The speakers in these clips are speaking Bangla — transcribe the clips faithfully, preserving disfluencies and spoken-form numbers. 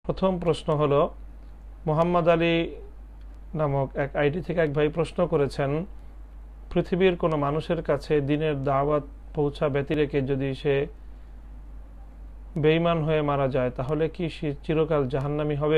প্রথম প্রশ্ন হলো মোহাম্মদ আলী নামক এক আইডি থেকে এক ভাই প্রশ্ন করেছেন, পৃথিবীর কোনো মানুষের কাছে দ্বীনের দাওয়াত পৌঁছা ব্যতি রেখে যদি সে বেঈমান হয়ে মারা যায় তাহলে কি সে চিরকাল জাহান্নামী হবে?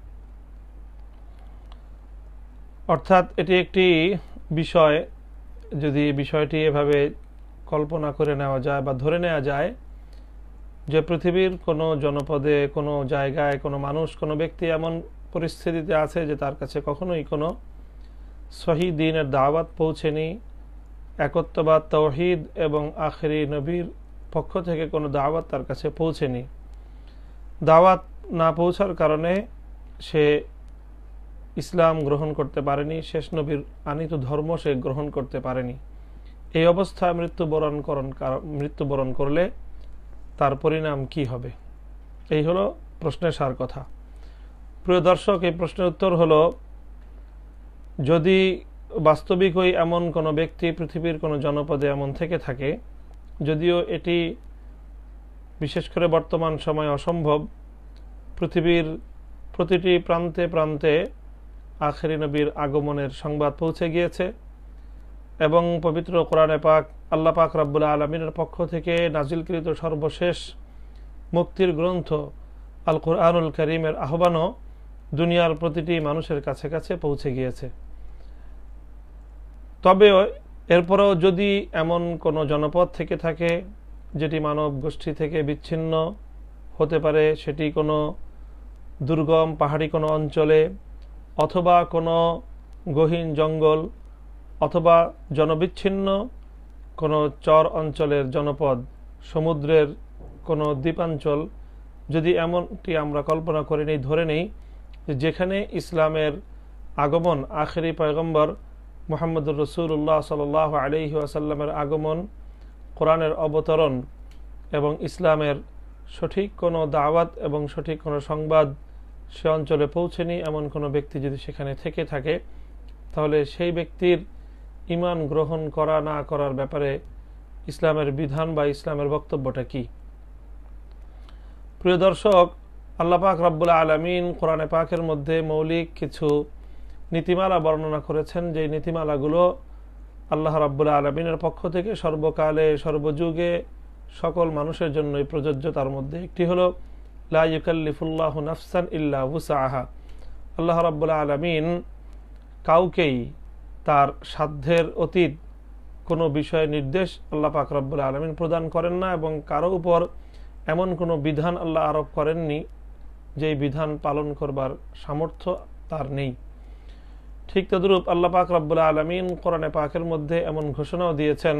অর্থাৎ এটি একটি বিষয়, যদি বিষয়টি এভাবে কল্পনা করে নেওয়া যায় বা ধরে নেওয়া যায় যে পৃথিবীর কোনো জনপদে, কোনো জায়গায়, কোনো মানুষ, কোনো ব্যক্তি এমন পরিস্থিতিতে আছে যে তার কাছে কখনোই কোনো সহি দ্বীনের দাওয়াত পৌঁছেনি, একত্ববাদ, তাওহীদ এবং আখেরি নবীর পক্ষ থেকে কোনো দাওয়াত তার কাছে পৌঁছেনি। দাওয়াত না পৌঁছার কারণে সে ইসলাম গ্রহণ করতে পারেনি, শেষ নবীর আনিত ধর্ম সে গ্রহণ করতে পারেনি। এই অবস্থায় মৃত্যুবরণ করণ মৃত্যুবরণ করলে তার পরিণাম কি হবে? এই হলো প্রশ্নের সার কথা। প্রিয় দর্শক, এই প্রশ্নের উত্তর হলো, যদি বাস্তবিকই এমন কোনো ব্যক্তি পৃথিবীর কোনো জনপদে এমন থেকে থাকে, যদিও এটি বিশেষ করে বর্তমান সময়ে অসম্ভব, পৃথিবীর প্রতিটি প্রান্তে প্রান্তে আখেরি নবীর আগমনের সংবাদ পৌঁছে গিয়েছে এবং পবিত্র কোরআনে পাক, আল্লাহ পাক রব্বুল আলামিনের পক্ষ থেকে নাজিলকৃত সর্বশেষ মুক্তির গ্রন্থ আল কুরআনুল কারীমের আহ্বানও দুনিয়ার প্রতিটি মানুষের কাছে কাছে পৌঁছে গিয়েছে। তবে এরপরেও যদি এমন কোনো জনপদ থেকে থাকে যেটি মানব গোষ্ঠী থেকে বিচ্ছিন্ন হতে পারে, সেটি কোনো দুর্গম পাহাড়ি কোনো অঞ্চলে অথবা কোনো গহীন জঙ্গল অথবা জনবিচ্ছিন্ন কোনো চর অঞ্চলের জনপদ, সমুদ্রের কোনো দ্বীপাঞ্চল, যদি এমনটি আমরা কল্পনা করে নেই, ধরে নেই যেখানে ইসলামের আগমন, আখেরি পয়গম্বর মুহাম্মদুর রাসূলুল্লাহ সাল্লাল্লাহু আলাইহি ওয়াসাল্লামের আগমন, কোরআনের অবতরণ এবং ইসলামের সঠিক কোনো দাওয়াত এবং সঠিক কোনো সংবাদ সে অঞ্চলে পৌঁছেনি, এমন কোনো ব্যক্তি যদি সেখানে থেকে থাকে, তাহলে সেই ব্যক্তির ঈমান গ্রহণ করা না করার ব্যাপারে ইসলামের বিধান বা ইসলামের বক্তব্যটা কি? প্রিয় দর্শক, আল্লাহ পাক রব্বুল আলামিন কোরআনে পাকের মধ্যে মৌলিক কিছু নীতিমালা বর্ণনা করেছেন, যে নীতিমালাগুলো আল্লাহ রব্বুল আলামিনের পক্ষ থেকে সর্বকালে সর্বযুগে সকল মানুষের জন্যই প্রযোজ্য। তার মধ্যে একটি হলো লা ইউকাল্লিফুল্লাহু নাফসান ইল্লা উসআহা। আল্লাহ রব্বুল আলামিন কাউকেই তার সাধ্যের অতীত কোনো বিষয়ে নির্দেশ আল্লাহ পাক রব্বুল আলামিন প্রদান করেন না এবং কারো উপর এমন কোনো বিধান আল্লাহ আরোপ করেননি যেই বিধান পালন করবার সামর্থ্য তার নেই। ঠিক তদ্রূপ আল্লাহ পাক রব্বুল আলামিন কোরআনে পাকের মধ্যে এমন ঘোষণাও দিয়েছেন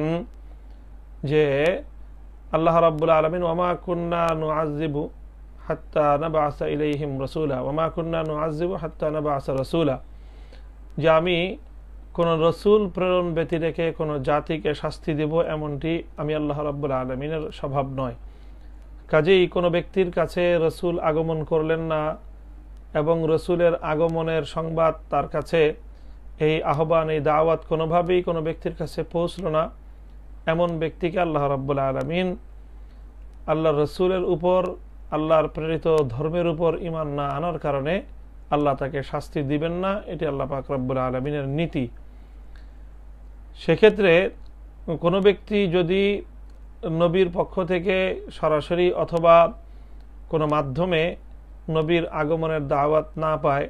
যে আল্লাহ রব্বুল আলামিন ওয়ামা কুন্না নুআযিবু হাত্তা নাবআসা ইলাইহিম রাসূলা ওয়ামা কুন্না নুআযিবু হাত্তা নাবআসা রাসূলা, যে আমি কোন রসুল প্রেরণ ব্যতি রেখে কোনো জাতিকে শাস্তি দেব, এমনটি আমি আল্লাহ রাব্বুল আলামিনের স্বভাব নয়। কাজেই কোনো ব্যক্তির কাছে রসুল আগমন করলেন না এবং রসুলের আগমনের সংবাদ তার কাছে, এই আহ্বান, এই দাওয়াত কোনোভাবেই কোনো ব্যক্তির কাছে পৌঁছল না, এমন ব্যক্তিকে আল্লাহ রাব্বুল আলামিন আল্লাহ রসুলের উপর, আল্লাহর প্রেরিত ধর্মের উপর ঈমান না আনার কারণে আল্লাহ তাকে শাস্তি দিবেন না। এটি আল্লাহ পাক রব্বুল আলামিনের নীতি। সেক্ষেত্রে কোনো ব্যক্তি যদি নবীর পক্ষ থেকে সরাসরি অথবা কোনো মাধ্যমে নবীর আগমনের দাওয়াত না পায়,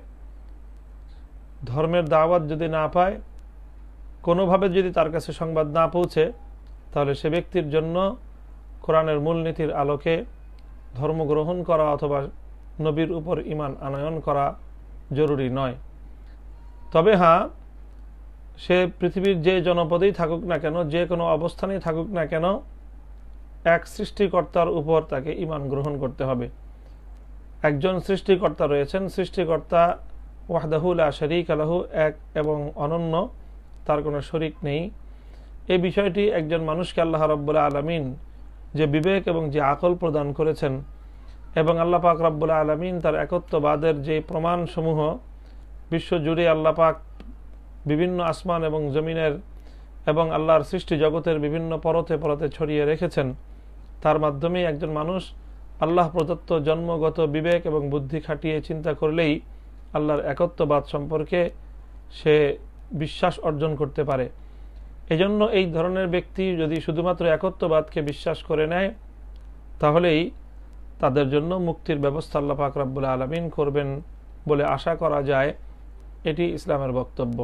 ধর্মের দাওয়াত যদি না পায়, কোনোভাবে যদি তার কাছে সংবাদ না পৌঁছে, তাহলে সে ব্যক্তির জন্য কোরআনের মূলনীতির আলোকে ধর্ম গ্রহণ করা অথবা নবীর উপর ঈমান আনয়ন করা জরুরি নয়। তবে হ্যাঁ, সে পৃথিবীর যে জনপদেই থাকুক না কেন, যে কোনো অবস্থানেই থাকুক না কেন, এক সৃষ্টিকর্তার উপর তাকে ঈমান গ্রহণ করতে হবে। একজন সৃষ্টিকর্তা রয়েছেন, সৃষ্টিকর্তা ওয়াহদাহু লা শারীকা লাহু, এক এবং অনন্য, তার কোনো শরীক নেই। এই বিষয়টি একজন মানুষকে আল্লাহ রাব্বুল আলামিন যে বিবেক এবং যে আকল প্রদান করেছেন এবং আল্লাহ পাক রব্বুল আলামিন তার একত্ববাদের যে প্রমাণসমূহ বিশ্বজুড়ে আল্লাহ পাক বিভিন্ন আসমান এবং জমিনের এবং আল্লাহর সৃষ্টি জগতের বিভিন্ন পরতে পরতে ছড়িয়ে রেখেছেন, তার মাধ্যমে একজন মানুষ আল্লাহ প্রদত্ত জন্মগত বিবেক এবং বুদ্ধি খাটিয়ে চিন্তা করলেই আল্লাহর একত্ববাদ সম্পর্কে সে বিশ্বাস অর্জন করতে পারে। এজন্য এই ধরনের ব্যক্তি যদি শুধুমাত্র একত্ববাদকে বিশ্বাস করে নেয় তাহলেই তাদের জন্য মুক্তির ব্যবস্থা আল্লাহ পাক রব্বুল আলামিন করবেন বলে আশা করা যায়। এটি ইসলামের বক্তব্য।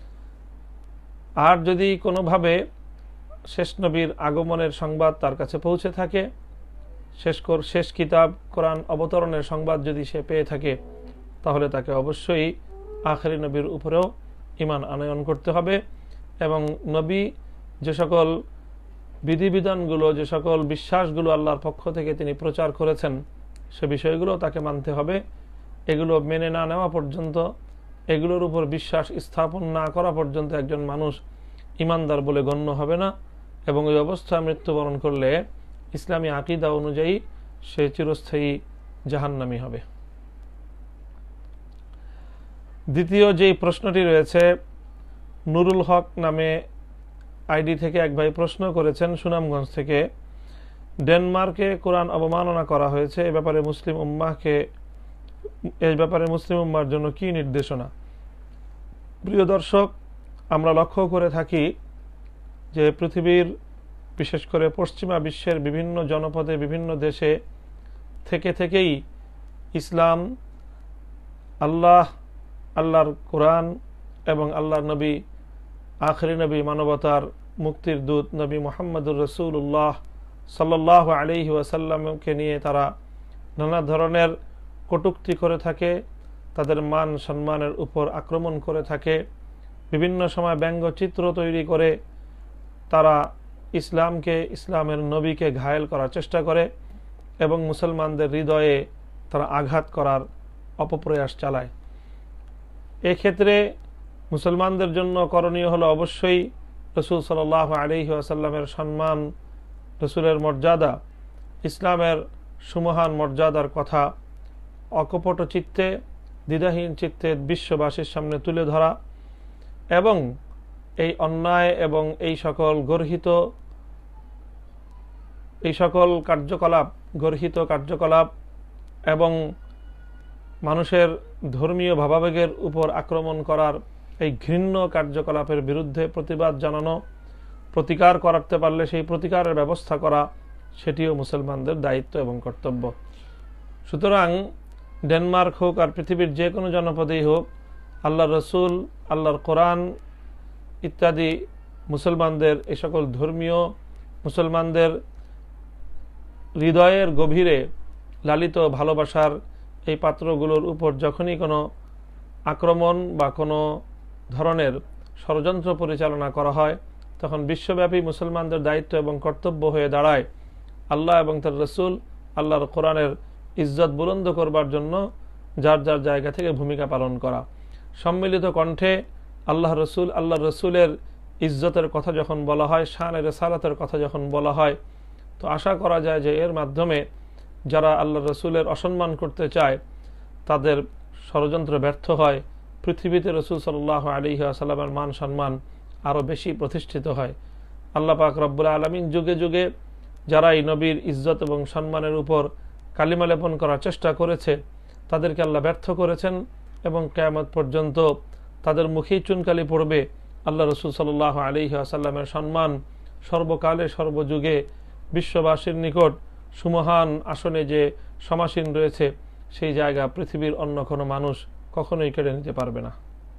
আর যদি কোনোভাবে শেষ নবীর আগমনের সংবাদ তার কাছে পৌঁছে থাকে, শেষ শেষ কিতাব কোরআন অবতরণের সংবাদ যদি সে পেয়ে থাকে, তাহলে তাকে অবশ্যই আখেরি নবীর উপরেও ঈমান আনয়ন করতে হবে এবং নবী যে সকল বিধিবিধানগুলো, যে সকল বিশ্বাসগুলো আল্লাহর পক্ষ থেকে তিনি প্রচার করেছেন, সে বিষয়গুলো তাকে মানতে হবে। এগুলো মেনে না নেওয়া পর্যন্ত, এগুলোর উপর বিশ্বাস স্থাপন না করা পর্যন্ত একজন মানুষ ঈমানদার বলে গণ্য হবে না এবং এই অবস্থায় মৃত্যুবরণ করলে ইসলামী আকীদা অনুযায়ী সে চিরস্থায়ী জাহান্নামী হবে। দ্বিতীয় যেই প্রশ্নটি রয়েছে, নুরুল হক নামে আইডি থেকে এক ভাই প্রশ্ন করেছেন সুনামগঞ্জ থেকে, ডেনমার্কে কোরআন অবমাননা করা হয়েছে, এ ব্যাপারে মুসলিম উম্মাহকে এই ব্যাপারে মুসলিম উম্মার জন্য কি নির্দেশনা? প্রিয় দর্শক, আমরা লক্ষ্য করে থাকি যে পৃথিবীর বিশেষ করে পশ্চিমা বিশ্বের বিভিন্ন জনপদে, বিভিন্ন দেশে থেকে থেকেই ইসলাম, আল্লাহ, আল্লাহর কোরআন এবং আল্লাহর নবী, আখেরি নবী, মানবতার মুক্তির দূত নবী মুহাম্মদুর রাসূলুল্লাহ সাল্লাল্লাহু আলাইহি ওয়াসাল্লামকে নিয়ে তারা নানা ধরনের কটূক্তি করে থাকে, তাদের মান সম্মানের উপর আক্রমণ করে থাকে, বিভিন্ন সময় ব্যঙ্গচিত্র তৈরি করে তারা ইসলামকে, ইসলামের নবীকে ঘায়েল করার চেষ্টা করে এবং মুসলমানদের হৃদয়ে তারা আঘাত করার অপপ্রয়াস চালায়। এক্ষেত্রে মুসলমানদের জন্য করণীয় হলো অবশ্যই রাসূল সাল্লাল্লাহু আলাইহি ওয়াসাল্লামের সম্মান, রাসূলের মর্যাদা, ইসলামের সুমহান মর্যাদার কথা অকপট চিত্তে, দ্বিধাহীন চিত্তে বিশ্ববাসীর সামনে তুলে ধরা এবং এই অন্যায় এবং এই সকল গর্হিত এই সকল কার্যকলাপ গর্হিত কার্যকলাপ এবং মানুষের ধর্মীয় ভাবাবেগের উপর আক্রমণ করার এই ঘৃণ্য কার্যকলাপের বিরুদ্ধে প্রতিবাদ জানানো, প্রতিকার করাতে পারলে সেই প্রতিকারের ব্যবস্থা করা, সেটিও মুসলমানদের দায়িত্ব এবং কর্তব্য। সুতরাং ডেনমার্ক হোক আর পৃথিবীর যে কোনো জনপদেই হোক, আল্লাহর রসুল, আল্লাহর কোরআন ইত্যাদি মুসলমানদের এই সকল ধর্মীয়, মুসলমানদের হৃদয়ের গভীরে লালিত ভালোবাসার এই পাত্রগুলোর উপর যখনই কোনো আক্রমণ বা কোনো ধরনের ষড়যন্ত্র পরিচালনা করা হয়, তখন বিশ্বব্যাপী মুসলমানদের দায়িত্ব এবং কর্তব্য হয়ে দাঁড়ায় আল্লাহ এবং তার রসুল, আল্লাহর কোরআনের ইজ্জত বুলন্দ করবার জন্য যার যার জায়গা থেকে ভূমিকা পালন করা। সম্মিলিত কণ্ঠে আল্লাহ রসুল, আল্লাহ রসুলের ইজ্জতের কথা যখন বলা হয়, শানের রিসালাতের কথা যখন বলা হয়, তো আশা করা যায় যে এর মাধ্যমে যারা আল্লাহ রসুলের অসম্মান করতে চায় তাদের ষড়যন্ত্র ব্যর্থ হয়, পৃথিবীতে রসুল সাল্লাল্লাহু আলাইহি ওয়াসাল্লামের মান সম্মান আরও বেশি প্রতিষ্ঠিত হয়। আল্লাহ পাক রব্বুল আলামিন যুগে যুগে যারা এই নবীর ইজ্জত এবং সম্মানের উপর কালিমা লেপন করার চেষ্টা করেছে তাদেরকে আল্লাহ ব্যর্থ করেছেন এবং কিয়ামত পর্যন্ত তাদের মুখেই চুনকালি পড়বে। আল্লাহ রসুল সাল্লাল্লাহু আলাইহি ওয়াসাল্লামের সম্মান সর্বকালে সর্বযুগে বিশ্ববাসীর নিকট সুমহান আসনে যে সমাসীন রয়েছে, সেই জায়গা পৃথিবীর অন্য কোনো মানুষ কখনোই কেড়ে নিতে পারবে না।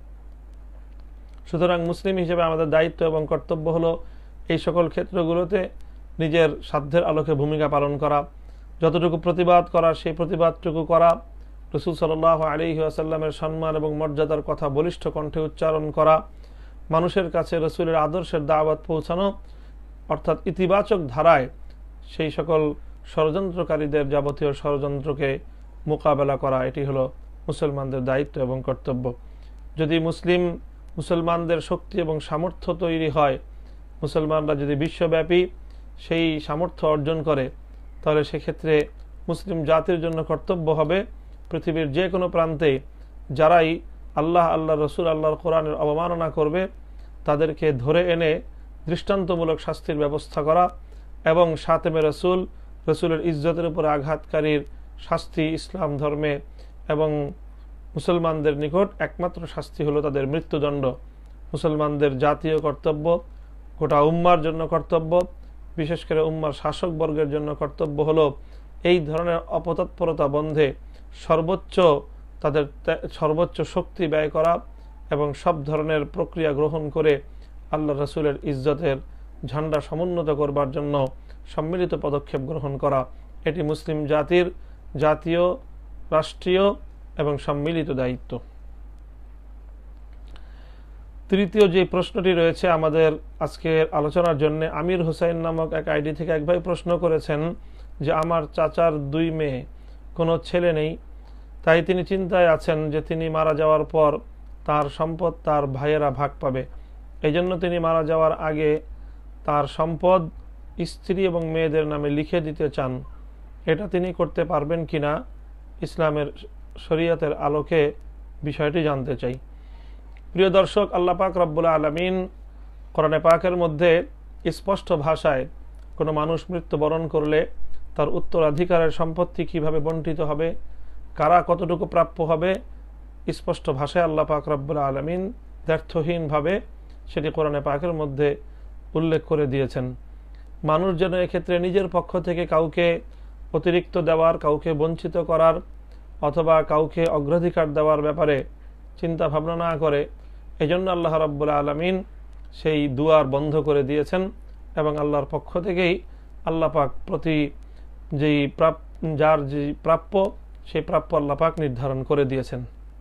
সুতরাং মুসলিম হিসেবে আমাদের দায়িত্ব এবং কর্তব্য হলো এই সকল ক্ষেত্রগুলোতে নিজের সাধ্যের আলোকে ভূমিকা পালন করা, যতটুকু প্রতিবাদ করার সেই প্রতিবাদটুকু করা, রাসূল সাল্লাল্লাহু আলাইহি ওয়াসাল্লামের সম্মান এবং মর্যাদার কথা বলিষ্ঠ কণ্ঠে উচ্চারণ করা, মানুষের কাছে রাসূলের আদর্শের দাওয়াত পৌঁছানো, অর্থাৎ ইতিবাচক ধারায় সেই সকল ষড়যন্ত্রকারীদের যাবতীয় ষড়যন্ত্রকে মোকাবেলা করা, এটি হলো মুসলমানদের দায়িত্ব এবং কর্তব্য। যদি মুসলিম মুসলমানদের শক্তি এবং সামর্থ্য তৈরি হয়, মুসলমানরা যদি বিশ্বব্যাপী সেই সামর্থ্য অর্জন করে, তাহলে সেক্ষেত্রে মুসলিম জাতির জন্য কর্তব্য হবে পৃথিবীর যে কোনো প্রান্তে যারাই আল্লাহ, আল্লাহ রসুল, আল্লাহর কোরআনের অবমাননা করবে তাদেরকে ধরে এনে দৃষ্টান্তমূলক শাস্তির ব্যবস্থা করা এবং শাতেমে রসুল, রসুলের ইজ্জতের উপর আঘাতকারীর শাস্তি ইসলাম ধর্মে এবং মুসলমানদের নিকট একমাত্র শাস্তি হলো তাদের মৃত্যুদণ্ড। মুসলমানদের জাতীয় কর্তব্য, গোটা উম্মার জন্য কর্তব্য, বিশেষ করে উম্মার শাসক বর্গের জন্য কর্তব্য হলো এই ধরনের অপতৎপরতা বন্ধে সর্বোচ্চ তাদের সর্বোচ্চ শক্তি ব্যয় করা এবং সব ধরনের প্রক্রিয়া গ্রহণ করে আল্লাহ রসুলের ইজ্জতের ঝান্ডা সমুন্নত করবার জন্য সম্মিলিত পদক্ষেপ গ্রহণ করা। এটি মুসলিম জাতির জাতীয়, রাষ্ট্রীয় এবং সম্মিলিত দায়িত্ব। তৃতীয় যে প্রশ্নটি রয়েছে আমাদের আজকের আলোচনার জন্য, আমির হোসেন নামক এক আইডি থেকে এক ভাই প্রশ্ন করেছেন যে আমার চাচার দুই মেয়ে, কোনো ছেলে নেই, তাই তিনি চিন্তায় আছেন যে তিনি মারা যাওয়ার পর তার সম্পদ তার ভাইয়েরা ভাগ পাবে। এই জন্য তিনি মারা যাওয়ার আগে তার সম্পদ স্ত্রী এবং মেয়েদের নামে লিখে দিতে চান। এটা তিনি করতে পারবেন কিনা, ইসলামের শরীয়তের আলোকে বিষয়টি জানতে চাই। প্রিয় দর্শক, আল্লাহ পাক রব্বুল আলামিন কোরআনে পাকের মধ্যে স্পষ্ট ভাষায় কোনো মানুষ মৃত্যুবরণ করলে তার উত্তরাধিকারের সম্পত্তি কিভাবে বণ্টিত হবে, কারা কতটুকু প্রাপ্য হবে, স্পষ্ট ভাষায় আল্লাহ পাক রব্বুল আলামিন দ্ব্যর্থহীনভাবে সেটি কোরআনে পাকের মধ্যে উল্লেখ করে দিয়েছেন। মানুষ যেন এক্ষেত্রে নিজের পক্ষ থেকে কাউকে অতিরিক্ত দেওয়ার, কাউকে বঞ্চিত করার অথবা কাউকে অগ্রাধিকার দেওয়ার ব্যাপারে চিন্তা ভাবনা না করে, এজন্য আল্লাহ রাব্বুল আলামিন সেই দুয়ার বন্ধ করে দিয়েছেন এবং আল্লাহর পক্ষ থেকেই আল্লাহ পাক প্রতি যেই যার যে প্রাপ্য সেই প্রাপ্য আল্লাহ পাক নির্ধারণ করে দিয়েছেন।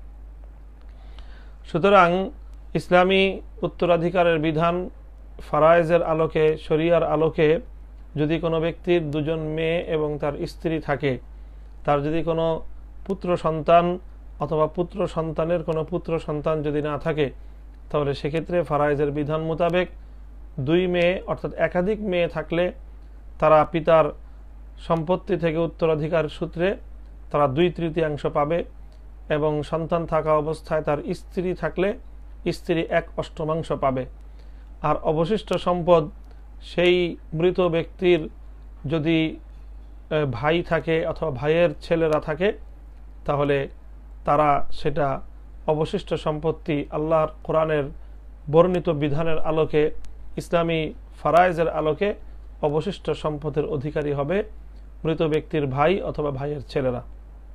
সুতরাং ইসলামী উত্তরাধিকারের বিধান ফারায়েজের আলোকে, শরিয়ার আলোকে যদি কোনো ব্যক্তির দুজন মেয়ে এবং তার স্ত্রী থাকে, তার যদি কোনো পুত্র সন্তান অথবা পুত্র সন্তানের কোনো পুত্র সন্তান যদি না থাকে, তাহলে সেক্ষেত্রে ফারায়েজের বিধান মোতাবেক দুই মেয়ে অর্থাৎ একাধিক মেয়ে থাকলে তারা পিতার সম্পত্তি থেকে উত্তরাধিকার সূত্রে তারা দুই তৃতীয়াংশ পাবে এবং সন্তান থাকা অবস্থায় তার স্ত্রী থাকলে স্ত্রী এক অষ্টমাংশ পাবে। আর অবশিষ্ট সম্পদ সেই মৃত ব্যক্তির যদি ভাই থাকে অথবা ভাইয়ের ছেলেরা থাকে, তাহলে তারা সেটা অবশিষ্ট সম্পত্তি আল্লাহর কোরআনের বর্ণিত বিধানের আলোকে, ইসলামী ফারায়েজের আলোকে অবশিষ্ট সম্পদের অধিকারী হবে মৃত ব্যক্তির ভাই অথবা ভাইয়ের ছেলেরা।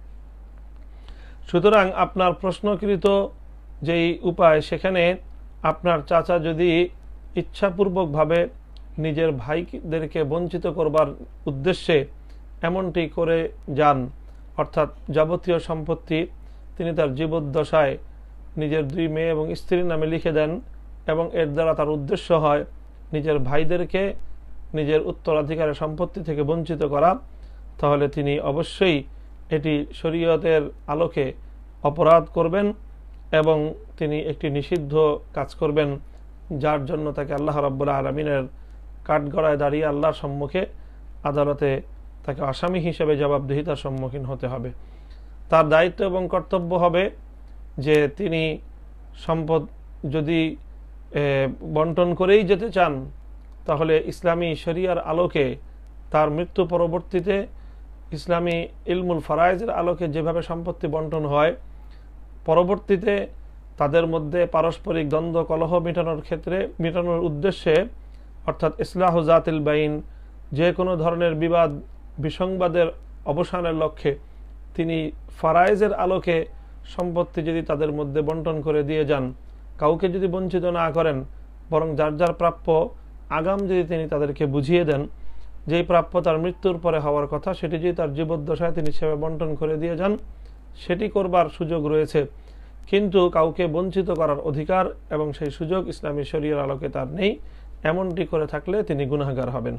সুতরাং আপনার প্রশ্নকৃত যেই উপায়, সেখানে আপনার চাচা যদি ইচ্ছাপূর্বকভাবে নিজের ভাইদেরকে বঞ্চিত করবার উদ্দেশ্যে এমনটি করে যান, অর্থাৎ যাবতীয় সম্পত্তি তিনি তার জীবদ্দশায় নিজের দুই মেয়ে এবং স্ত্রীর নামে লিখে দেন এবং এর দ্বারা তার উদ্দেশ্য হয় নিজের ভাইদেরকে নিজের উত্তরাধিকারের সম্পত্তি থেকে বঞ্চিত করা, তাহলে তিনি অবশ্যই এটি শরীয়তের আলোকে অপরাধ করবেন এবং তিনি একটি নিষিদ্ধ কাজ করবেন, যার জন্য তাকে আল্লাহ রাব্বুল আলামিনের কাঠগড়ায় দাঁড়িয়ে আল্লাহর সম্মুখে আদালতে তাকে আসামি হিসেবে জবাবদিহিতার সম্মুখীন হতে হবে। তার দায়িত্ব এবং কর্তব্য হবে যে তিনি সম্পদ যদি বন্টন করেই যেতে চান, তাহলে ইসলামী শরিয়ার আলোকে তার মৃত্যু পরবর্তীতে ইসলামী ইলমুল ফারায়েজের আলোকে যেভাবে সম্পত্তি বন্টন হয়, পরবর্তীতে তাদের মধ্যে পারস্পরিক দ্বন্দ্ব কলহ মেটানোর ক্ষেত্রে মেটানোর উদ্দেশ্যে, অর্থাৎ ইসলাহু জাতিল বাইন, যে কোনো ধরনের বিবাদ বিসংবাদের অবসানের লক্ষ্যে তিনি ফারায়েজের আলোকে সম্পত্তি যদি তাদের মধ্যে বন্টন করে দিয়ে যান, কাউকে যদি বঞ্চিত না করেন, বরং যার যার প্রাপ্য আগাম যদি তিনি তাদেরকে বুঝিয়ে দেন, যেই প্রাপ্য তার মৃত্যুর পরে হওয়ার কথা সেটি যদি তার জীবদ্দশায় তিনি সেভাবে বন্টন করে দিয়ে যান, সেটি করবার সুযোগ রয়েছে। কিন্তু কাউকে বঞ্চিত করার অধিকার এবং সেই সুযোগ ইসলামী শরিয়ার আলোকে তার নেই, এমনটি করে থাকলে তিনি গুনাহগার হবেন।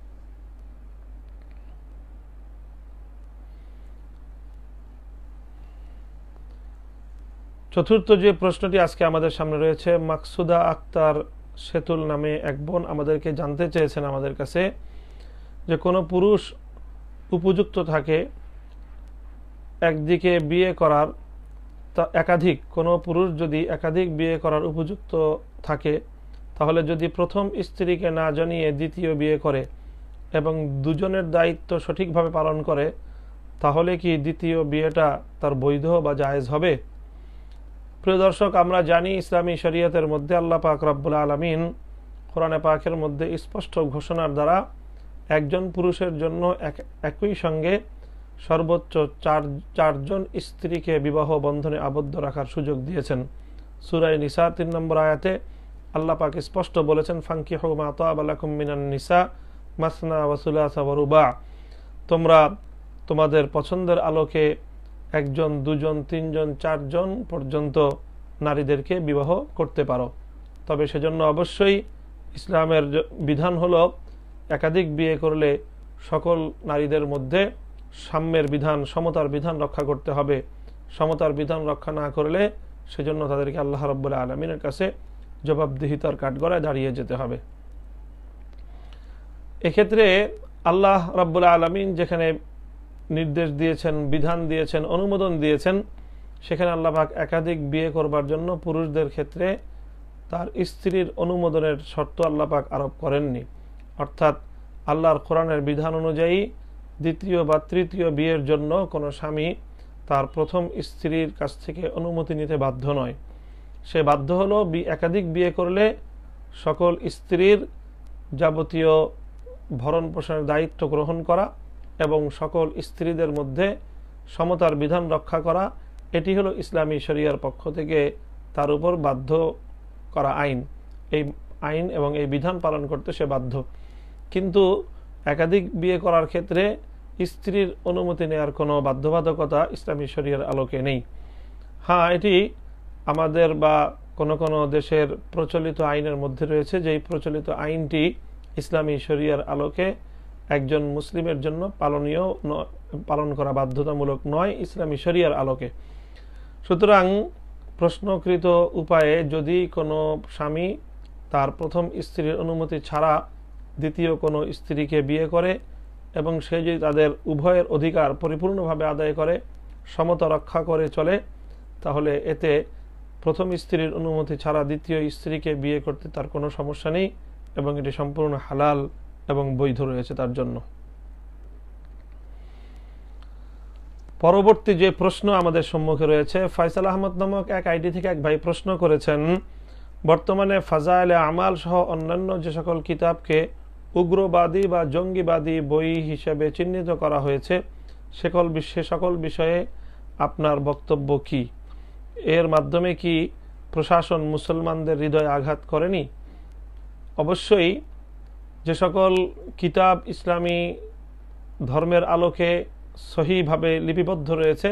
চতুর্থ যে প্রশ্নটি আজকে আমাদের সামনে রয়েছে, মাকসুদা আক্তার সেতুল নামে এক বোন আমাদেরকে জানতে চেয়েছেন আমাদের কাছে যে কোনো পুরুষ উপযুক্ত থাকে একদিকে বিয়ে করার, তা একাধিক কোনো পুরুষ যদি একাধিক বিয়ে করার উপযুক্ত থাকে, তাহলে যদি প্রথম স্ত্রীকে না জানিয়ে দ্বিতীয় বিয়ে করে, এবং দুজনের দায়িত্ব সঠিকভাবে পালন করে, তাহলে কি দ্বিতীয় বিয়েটা তার বৈধ বা জায়েজ হবে? প্রিয় দর্শক, আমরা জানি ইসলামী শরীয়তের মধ্যে আল্লাহ পাক রব্বুল আলামিন কোরআনে পাকের মধ্যে স্পষ্ট ঘোষণার দ্বারা একজন পুরুষের জন্য একই সঙ্গে সর্বোচ্চ চার চারজন স্ত্রীকে বিবাহ বন্ধনে আবদ্ধ রাখার সুযোগ দিয়েছেন। সূরা নিসা তিন নম্বর আয়াতে আল্লাহ পাক স্পষ্ট বলেছেন, ফাঙ্কিহু মা তাবা লাকুম মিনান নিসা মাসনা ওয়া সুলাসা ওয়া রুবা। তোমরা তোমাদের পছন্দের আলোকে একজন, দুজন, তিনজন, চারজন পর্যন্ত নারীদেরকে বিবাহ করতে পারো। তবে সেজন্য অবশ্যই ইসলামের বিধান হলো একাধিক বিয়ে করলে সকল নারীদের মধ্যে সাম্যের বিধান, সমতার বিধান রক্ষা করতে হবে। সমতার বিধান রক্ষা না করলে সেজন্য তাদেরকে আল্লাহ রাব্বুল আলামিনের কাছে জবাবদিহিতার কাঠগড়ায় দাঁড়িয়ে যেতে হবে। এক্ষেত্রে আল্লাহ রাব্বুল আলামিন যেখানে নির্দেশ দিয়েছেন, বিধান দিয়েছেন, অনুমোদন দিয়েছেন, সেখানে আল্লাহ পাক একাধিক বিয়ে করবার জন্য পুরুষদের ক্ষেত্রে তার স্ত্রীর অনুমোদনের শর্ত আল্লাহ পাক আরোপ করেননি। অর্থাৎ আল্লাহর কোরআনের বিধান অনুযায়ী দ্বিতীয় বা তৃতীয় বিয়ের জন্য কোনো স্বামী তার প্রথম স্ত্রীর কাছ থেকে অনুমতি নিতে বাধ্য নয়। সে বাধ্য হলো একাধিক বিয়ে করলে সকল স্ত্রীর যাবতীয় ভরণ পোষণের দায়িত্ব গ্রহণ করা এবং সকল স্ত্রীদের মধ্যে সমতার বিধান রক্ষা করা, এটি হলো ইসলামী শরিয়ার পক্ষ থেকে তার উপর বাধ্য করা আইন। এই আইন এবং এই বিধান পালন করতে সে বাধ্য। কিন্তু একাধিক বিয়ে করার ক্ষেত্রে স্ত্রীর অনুমতি নেওয়ার কোনো বাধ্যবাধকতা ইসলামী শরিয়ার আলোকে নেই। হ্যাঁ, এটি আমাদের বা কোনো কোনো দেশের প্রচলিত আইনের মধ্যে রয়েছে, যেই প্রচলিত আইনটি ইসলামী শরিয়ার আলোকে একজন মুসলিমের জন্য পালনীয় পালন করা বাধ্যতামূলক নয় ইসলামী শরিয়ার আলোকে। সুতরাং প্রশ্নকৃত উপায়ে যদি কোনো স্বামী তার প্রথম স্ত্রীর অনুমতি ছাড়া দ্বিতীয় কোনো স্ত্রীকে বিয়ে করে এবং সে যদি তাদের উভয়ের অধিকার পরিপূর্ণভাবে আদায় করে, সমতা রক্ষা করে চলে, তাহলে এতে প্রথম স্ত্রীর অনুমতি ছাড়া দ্বিতীয় স্ত্রীকে বিয়ে করতে তার কোনো সমস্যা নেই এবং এটি সম্পূর্ণ হালাল এবং বৈধ রয়েছে তার জন্য। পরবর্তী যে প্রশ্ন আমাদের সম্মুখে রয়েছে, ফয়সাল আহমদ নামক এক আইডি থেকে এক ভাই প্রশ্ন করেছেন, বর্তমানে ফাজাইলে আমাল সহ অন্যান্য যে সকল কিতাবকে উগ্রবাদী বা জঙ্গিবাদী বই হিসেবে চিহ্নিত করা হয়েছে, সকল বিশ্বে সকল বিষয়ে আপনার বক্তব্য কি? এর মাধ্যমে কি প্রশাসন মুসলমানদের হৃদয়ে আঘাত করেনি? অবশ্যই যে সকল কিতাব ইসলামী ধর্মের আলোকে সহিভাবে লিপিবদ্ধ রয়েছে,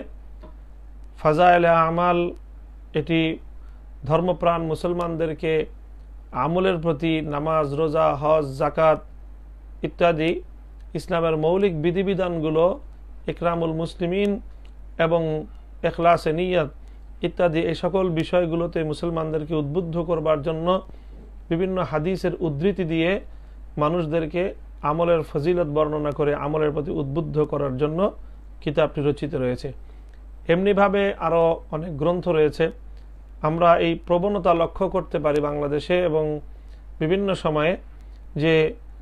ফাজাইলে আমাল এটি ধর্মপ্রাণ মুসলমানদেরকে আমলের প্রতি নামাজ, রোজা, হজ, জাকাত ইত্যাদি ইসলামের মৌলিক বিধিবিধানগুলো, ইকরামুল মুসলিমিন এবং ইখলাসে নিয়ত ইত্যাদি এই সকল বিষয়গুলোতে মুসলমানদেরকে উদ্বুদ্ধ করবার জন্য বিভিন্ন হাদিসের উদ্ধৃতি দিয়ে মানুষদেরকে আমলের ফজিলত বর্ণনা করে আমলের প্রতি উদ্বুদ্ধ করার জন্য কিতাবটি রচিত রয়েছে। এমনিভাবে আরও অনেক গ্রন্থ রয়েছে। আমরা এই প্রবণতা লক্ষ্য করতে পারি বাংলাদেশে এবং বিভিন্ন সময়ে যে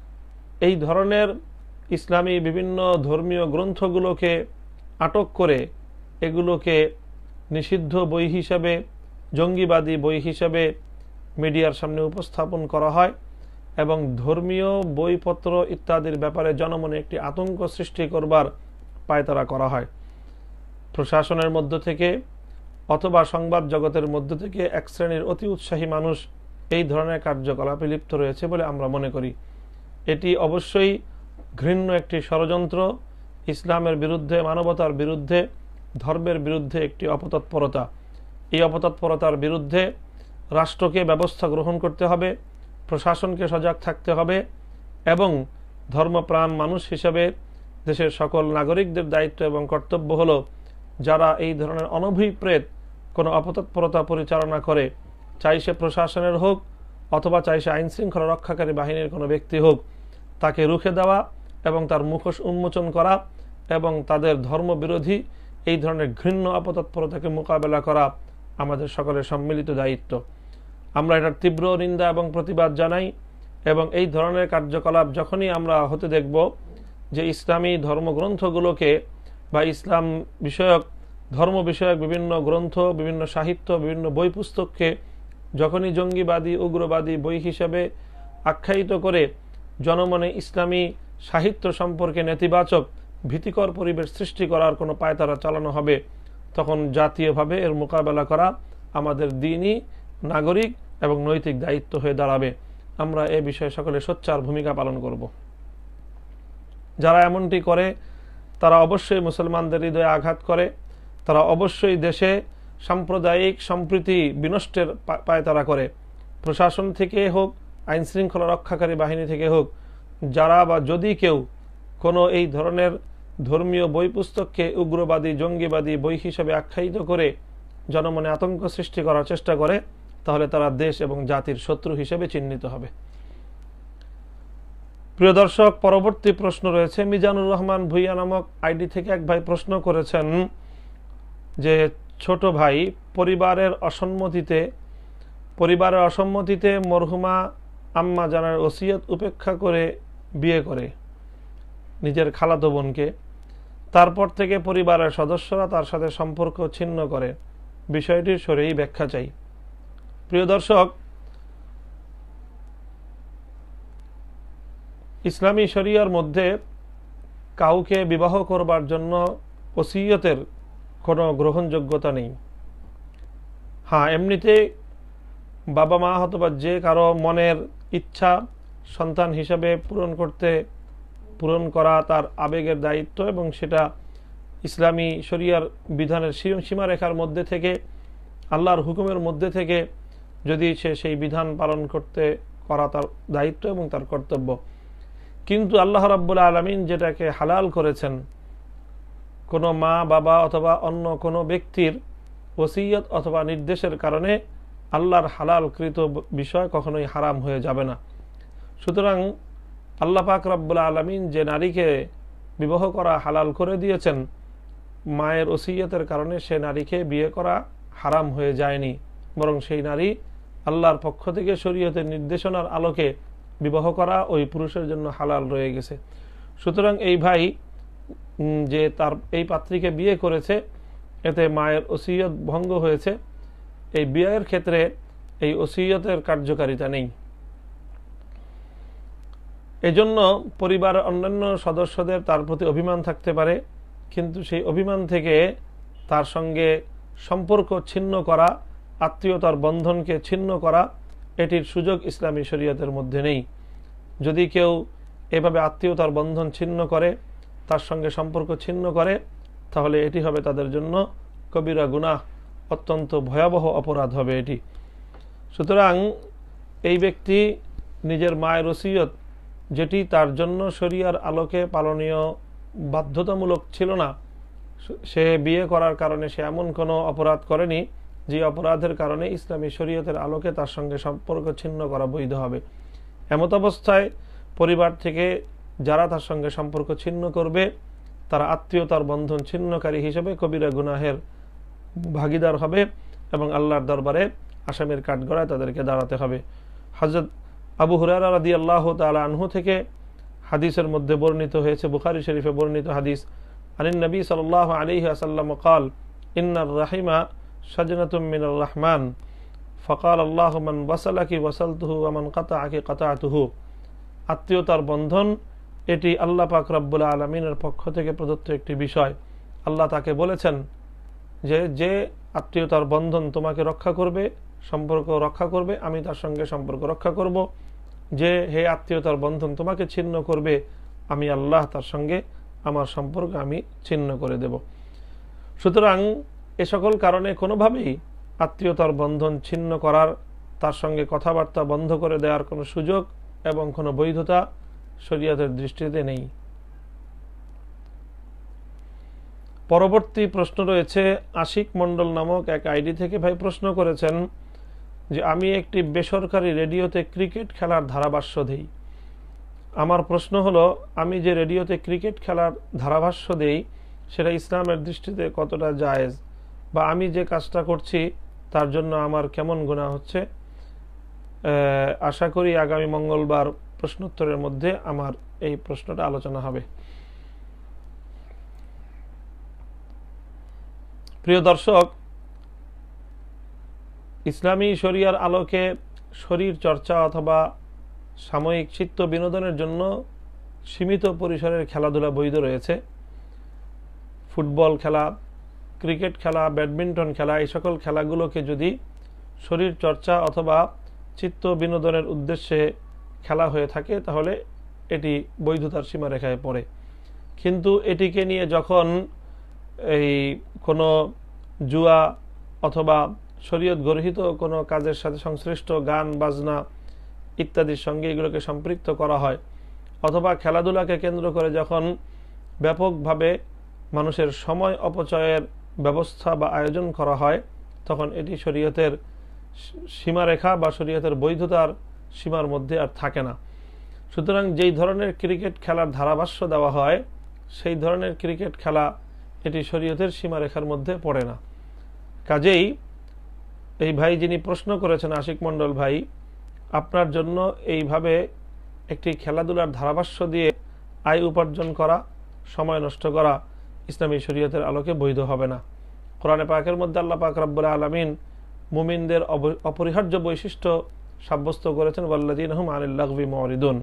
এই ধরনের ইসলামী বিভিন্ন ধর্মীয় গ্রন্থগুলোকে আটক করে এগুলোকে নিষিদ্ধ বই হিসাবে, জঙ্গিবাদী বই হিসাবে মিডিয়ার সামনে উপস্থাপন করা হয় এবং ধর্মীয় বইপত্র ইত্যাদির ব্যাপারে জনমনে একটি আতঙ্ক সৃষ্টি করবার পায়তারা করা হয়। প্রশাসনের মধ্য থেকে অথবা সংবাদ জগতের মধ্য থেকে এক শ্রেণীর অতি উৎসাহী মানুষ এই ধরনের কার্যকলাপে লিপ্ত রয়েছে বলে আমরা মনে করি। এটি অবশ্যই ঘৃণ্য একটি ষড়যন্ত্র, ইসলামের বিরুদ্ধে, মানবতার বিরুদ্ধে, ধর্মের বিরুদ্ধে একটি অপতৎপরতা। এই অপতৎপরতার বিরুদ্ধে রাষ্ট্রকে ব্যবস্থা গ্রহণ করতে হবে, প্রশাসনকে সজাগ থাকতে হবে এবং ধর্মপ্রাণ মানুষ হিসেবে দেশের সকল নাগরিকদের দায়িত্ব এবং কর্তব্য হলো যারা এই ধরনের অনভিপ্রেত কোনো অপতৎপরতা পরিচালনা করে, চাই সে প্রশাসনের হোক অথবা চাই সে আইন শৃঙ্খলা রক্ষাকারী বাহিনীর কোনো ব্যক্তি হোক, তাকে রুখে দেওয়া এবং তার মুখোশ উন্মোচন করা এবং তাদের ধর্মবিরোধী এই ধরনের ঘৃণ্য অপতৎপরতাকে মোকাবেলা করা আমাদের সকলের সম্মিলিত দায়িত্ব। আমরা এটার তীব্র নিন্দা এবং প্রতিবাদ জানাই এবং এই ধরনের কার্যকলাপ যখনই আমরা হতে দেখব যে ইসলামী ধর্মগ্রন্থগুলোকে বা ইসলাম বিষয়ক ধর্ম বিষয়ক বিভিন্ন গ্রন্থ, বিভিন্ন সাহিত্য, বিভিন্ন বই পুস্তককে যখনই জঙ্গিবাদী উগ্রবাদী বই হিসেবে আখ্যায়িত করে জনমনে ইসলামী সাহিত্য সম্পর্কে নেতিবাচক ভীতিকর পরিবেশ সৃষ্টি করার কোনো পায়তারা চালানো হবে, তখন জাতীয়ভাবে এর মোকাবেলা করা আমাদের দ্বীনি, নাগরিক এবং নৈতিক দায়িত্ব হয়ে দাঁড়াবে। আমরা এ বিষয়ে সকলে সোচ্চার ভূমিকা পালন করব। যারা এমনটি করে তারা অবশ্যই মুসলমানদের হৃদয়ে আঘাত করে, তারা অবশ্যই দেশে সাম্প্রদায়িক সম্প্রীতি বিনষ্টের পায়তারা করে। প্রশাসন থেকে হোক, আইন শৃঙ্খলা রক্ষাকারী বাহিনী থেকে হোক, যারা বা যদি কেউ কোনো এই ধরনের ধর্মীয় বই পুস্তককে উগ্রবাদী জঙ্গিবাদী বই হিসেবে আখ্যায়িত করে জনমনে আতঙ্ক সৃষ্টি করার চেষ্টা করে, তাহলে তারা দেশ এবং জাতির শত্রু হিসেবে চিহ্নিত হবে। প্রিয় দর্শক, পরবর্তী প্রশ্ন রয়েছে মিজানুর রহমান ভুইয়া নামক আইডি থেকে এক ভাই প্রশ্ন করেছেন যে ছোট ভাই পরিবারের অসম্মতিতে পরিবারের অসম্মতিতে মরহুমা আম্মা জানার ওসিয়ত উপেক্ষা করে বিয়ে করে নিজের খালাতো বোনকে, তারপর থেকে পরিবারের সদস্যরা তার সাথে সম্পর্ক ছিন্ন করে, বিষয়টির সরেই ব্যাখ্যা চাই। প্রিয় দর্শক, ইসলামী শরিয়ার মধ্যে কাউকে বিবাহ করবার জন্য ওসিয়তের কোনো গ্রহণযোগ্যতা নেই। হ্যাঁ, এমনিতে বাবা মা অথবা যে কারো মনের ইচ্ছা সন্তান হিসাবে পূরণ করতে পূরণ করা তার আবেগের দায়িত্ব, এবং সেটা ইসলামী শরিয়ার বিধানের সীমারেখার মধ্যে থেকে আল্লাহর হুকুমের মধ্যে থেকে যদি সে সেই বিধান পালন করতে করা তার দায়িত্ব এবং তার কর্তব্য। কিন্তু আল্লাহ রাব্বুল আলামিন যেটাকে হালাল করেছেন, কোনো মা বাবা অথবা অন্য কোনো ব্যক্তির ওসিয়ত অথবা নির্দেশের কারণে আল্লাহর হালালকৃত বিষয় কখনোই হারাম হয়ে যাবে না। সুতরাং আল্লাহ পাক রাব্বুল আলামিন যে নারীকে বিবাহ করা হালাল করে দিয়েছেন, মায়ের ওসিয়তের কারণে সে নারীকে বিয়ে করা হারাম হয়ে যায়নি, বরং সেই নারী আল্লাহর পক্ষ থেকে শরীয়তের নির্দেশনার আলোকে বিবাহ করা ওই পুরুষের জন্য হালাল রয়ে গেছে। সুতরাং এই ভাই যে তার এই পাত্রীকে বিয়ে করেছে, এতে মায়ের ওসিয়ত ভঙ্গ হয়েছে। এই বিয়ের ক্ষেত্রে এই ওসিয়তের কার্যকারিতা নেই। এজন্য পরিবারের অন্যান্য সদস্যদের তার প্রতি অভিমান থাকতে পারে, কিন্তু সেই অভিমান থেকে তার সঙ্গে সম্পর্ক ছিন্ন করা, আত্মীয়তার বন্ধনকে ছিন্ন করা, এটির সুযোগ ইসলামী শরীয়তের মধ্যে নেই। যদি কেউ এভাবে আত্মীয়তার বন্ধন ছিন্ন করে, তার সঙ্গে সম্পর্ক ছিন্ন করে, তাহলে এটি হবে তাদের জন্য কবিরা গুনাহ, অত্যন্ত ভয়াবহ অপরাধ হবে এটি। সুতরাং এই ব্যক্তি নিজের মায়ের ওসিয়ত, যেটি তার জন্য শরিয়ার আলোকে পালনীয় বাধ্যতামূলক ছিল না, সে বিয়ে করার কারণে সে এমন কোনো অপরাধ করেনি যে অপরাধের কারণে ইসলামী শরীয়তের আলোকে তার সঙ্গে সম্পর্ক ছিন্ন করা বৈধ হবে। এমত অবস্থায় পরিবার থেকে যারা তার সঙ্গে সম্পর্ক ছিন্ন করবে, তারা আত্মীয়তার বন্ধন ছিন্নকারী হিসেবে কবিরা গুনাহের ভাগীদার হবে এবং আল্লাহর দরবারে আসামির কাঠগড়ায় তাদেরকে দাঁড়াতে হবে। হযরত আবু হুরায়রা রাদিয়াল্লাহু তাআলা আনহু থেকে হাদিসের মধ্যে বর্ণিত হয়েছে, বুখারী শরীফে বর্ণিত হাদিস, আনিন নবী সাল্লাল্লাহু আলাইহি ওয়াসাল্লাম قال ان الرحم شجنة من الرحمن فقال الله من وصلك وصلته ومن قطعك قطعته। আত্মীয়তার বন্ধন এটি আল্লাহ পাক রব্বুল আলামিনের পক্ষ থেকে প্রদত্ত একটি বিষয়। আল্লাহ তাকে বলেছেন যে যে আত্মীয়তার বন্ধন তোমাকে রক্ষা করবে, সম্পর্ক রক্ষা করবে, আমি তার সঙ্গে সম্পর্ক রক্ষা করব। যে হে আত্মীয়তার বন্ধন তোমাকে ছিন্ন করবে, আমি আল্লাহ তার সঙ্গে আমার সম্পর্ক আমি ছিন্ন করে দেব। সুতরাং এ সকল কারণে কোনোভাবেই আত্মীয়তার বন্ধন ছিন্ন করার, তার সঙ্গে কথাবার্তা বন্ধ করে দেওয়ার কোনো সুযোগ এবং কোনো বৈধতা শরীয়তের দৃষ্টিতে নেই। পরবর্তী প্রশ্ন রয়েছে আশিক মণ্ডল নামক এক আইডি থেকে ভাই প্রশ্ন করেছেন যে আমি একটি বেসরকারি রেডিওতে ক্রিকেট খেলার ধারাভাষ্য দেই। আমার প্রশ্ন হলো, আমি যে রেডিওতে ক্রিকেট খেলার ধারাভাষ্য দেই সেটা ইসলামের দৃষ্টিতে কতটা জায়েজ, বা আমি যে কাজটা করছি তার জন্য আমার কেমন গুনাহ হচ্ছে। আশা করি আগামী মঙ্গলবার প্রশ্নোত্তরের মধ্যে আমার এই প্রশ্নটা আলোচনা হবে। প্রিয় দর্শক, ইসলামী শরিয়ার আলোকে শরীর চর্চা অথবা সাময়িক চিত্ত বিনোদনের জন্য সীমিত পরিসরের খেলাধুলা বৈধ রয়েছে। ফুটবল খেলা, ক্রিকেট খেলা, ব্যাডমিন্টন খেলা, এই সকল খেলাগুলোকে যদি শরীর চর্চা অথবা চিত্ত বিনোদনের উদ্দেশ্যে খেলা হয়ে থাকে তাহলে এটি বৈধতার সীমারেখায় পড়ে। কিন্তু এটিকে নিয়ে যখন এই কোনো জুয়া অথবা শরীয়ত গর্হিত কোনো কাজের সাথে সংশ্লিষ্ট গান বাজনা ইত্যাদির সঙ্গে এগুলোকে সম্পৃক্ত করা হয়, অথবা খেলাধুলাকে কেন্দ্র করে যখন ব্যাপকভাবে মানুষের সময় অপচয়ের ব্যবস্থা বা আয়োজন করা হয়, তখন এটি শরীয়তের সীমারেখা বা শরীয়তের বৈধতার সীমার মধ্যে আর থাকে না। সুতরাং যেই ধরনের ক্রিকেট খেলার ধারাভাষ্য দেওয়া হয় সেই ধরনের ক্রিকেট খেলা এটি শরীয়তের সীমারেখার মধ্যে পড়ে না। কাজেই এই ভাই যিনি প্রশ্ন করেছেন, আশিক মণ্ডল ভাই, আপনার জন্য এইভাবে একটি খেলাধুলার ধারাভাষ্য দিয়ে আয় উপার্জন করা, সময় নষ্ট করা ইসলামী শরীয়তের আলোকে বৈধ হবে না। কোরআনে পাকের মধ্যে আল্লাহ পাক রব্বুল আলামিন মুমিনদের অপরিহার্য বৈশিষ্ট্য সাব্যস্ত করেছেন, ওয়াল্লাযীনা হুম আনিল লাগবি মুরিদুন।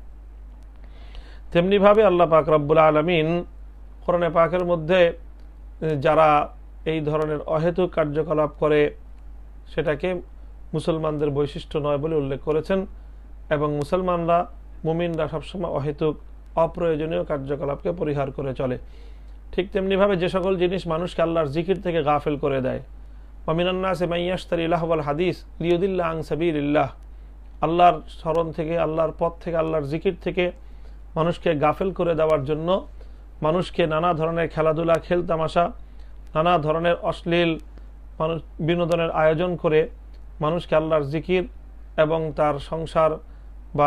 তেমনিভাবে আল্লাহ পাক রব্বুল আলামিন কোরআনে পাকের মধ্যে যারা এই ধরনের অহেতুক কার্যকলাপ করে সেটাকে মুসলমানদের বৈশিষ্ট্য নয় বলে উল্লেখ করেছেন, এবং মুসলমানরা মুমিনরা সবসময় অহেতুক অপ্রয়োজনীয় কার্যকলাপকে পরিহার করে চলে। ঠিক তেমনিভাবে যে সকল জিনিস মানুষকে আল্লাহর জিকির থেকে গাফেল করে দেয়, ওয়ামিনান নাসি মান ইয়াশতারি লাহওয়াল হাদিস লিয়ুদিল্লা আন সাবিলিল্লাহ, আল্লাহর স্মরণ থেকে, আল্লাহর পথ থেকে, আল্লাহর জিকির থেকে মানুষকে গাফেল করে দেওয়ার জন্য মানুষকে নানা ধরনের খেলাধুলা, খেল তামাশা, নানা ধরনের অশ্লীল মানুষ বিনোদনের আয়োজন করে মানুষকে আল্লাহর জিকির এবং তার সংসার বা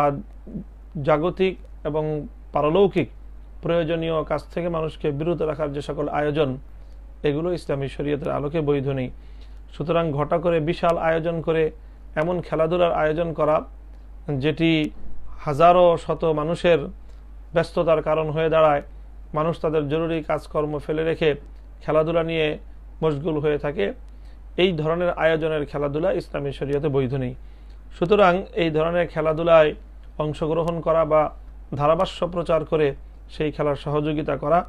জাগতিক এবং পারলৌকিক প্রয়োজনীয় কাজ থেকে মানুষকে বিরত রাখার যে সকল আয়োজন, এগুলো ইসলামী শরীয়তের আলোকে বৈধ নেই। সুতরাং ঘটা করে বিশাল আয়োজন করে এমন খেলাধুলার আয়োজন করা যেটি হাজারো শত মানুষের ব্যস্ততার কারণ হয়ে দাঁড়ায়, মানুষ তাদের জরুরি কাজকর্ম ফেলে রেখে খেলাধুলা নিয়ে মশগুল হয়ে থাকে, এই ধরনের আয়োজনের খেলাধুলা ইসলামী শরীয়তে বৈধ নেই। সুতরাং এই ধরনের খেলাধুলায় অংশগ্রহণ করা বা ধারাভাষ্য প্রচার করে সেই খেলার সহযোগিতা করা,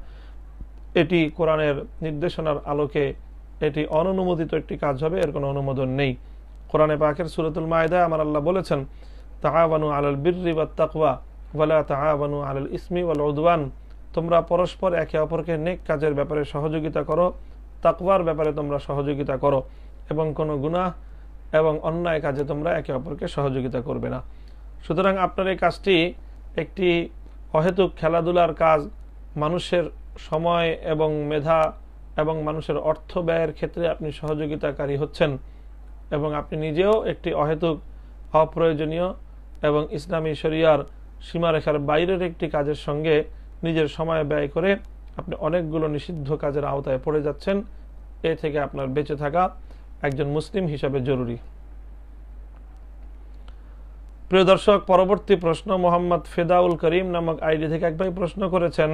এটি কোরআনের নির্দেশনার আলোকে এটি অননুমোদিত একটি কাজ হবে, এর কোনো অনুমোদন নেই। কোরআনে পাকের সূরাতুল মায়েদায় আমার আল্লাহ বলেছেন, তাআওয়ানু আলাল বিররি ওয়াত তাকওয়া ওয়ালা তাআওয়ানু আলাল ইসমি ওয়াল উদওয়ান, তোমরা পরস্পর একে অপরকে নেক কাজের ব্যাপারে সহযোগিতা করো, তাকওয়ার ব্যাপারে তোমরা সহযোগিতা করো, এবং কোনো গুনাহ এবং অন্যায় কাজে তোমরা একে অপরকে সহযোগিতা করবে না। সুতরাং আপনার এই কাজটি একটি অহেতুক খেলাধুলার কাজ, মানুষের সময় এবং মেধা এবং মানুষের অর্থ ব্যয়ের ক্ষেত্রে আপনি সহযোগিতাকারী হচ্ছেন, এবং আপনি নিজেও একটি অহেতুক অপ্রয়োজনীয় এবং ইসলামী শরিয়ার সীমারেখার বাইরের একটি কাজের সঙ্গে নিজের সময় ব্যয় করে আপনি অনেকগুলো নিষিদ্ধ কাজের আওতায় পড়ে যাচ্ছেন। এ থেকে আপনার বেঁচে থাকা একজন মুসলিম হিসাবে জরুরি। প্রিয় দর্শক, পরবর্তী প্রশ্ন মোহাম্মদ ফেদাউল করিম নামক আইডি থেকে এক ভাই প্রশ্ন করেছেন,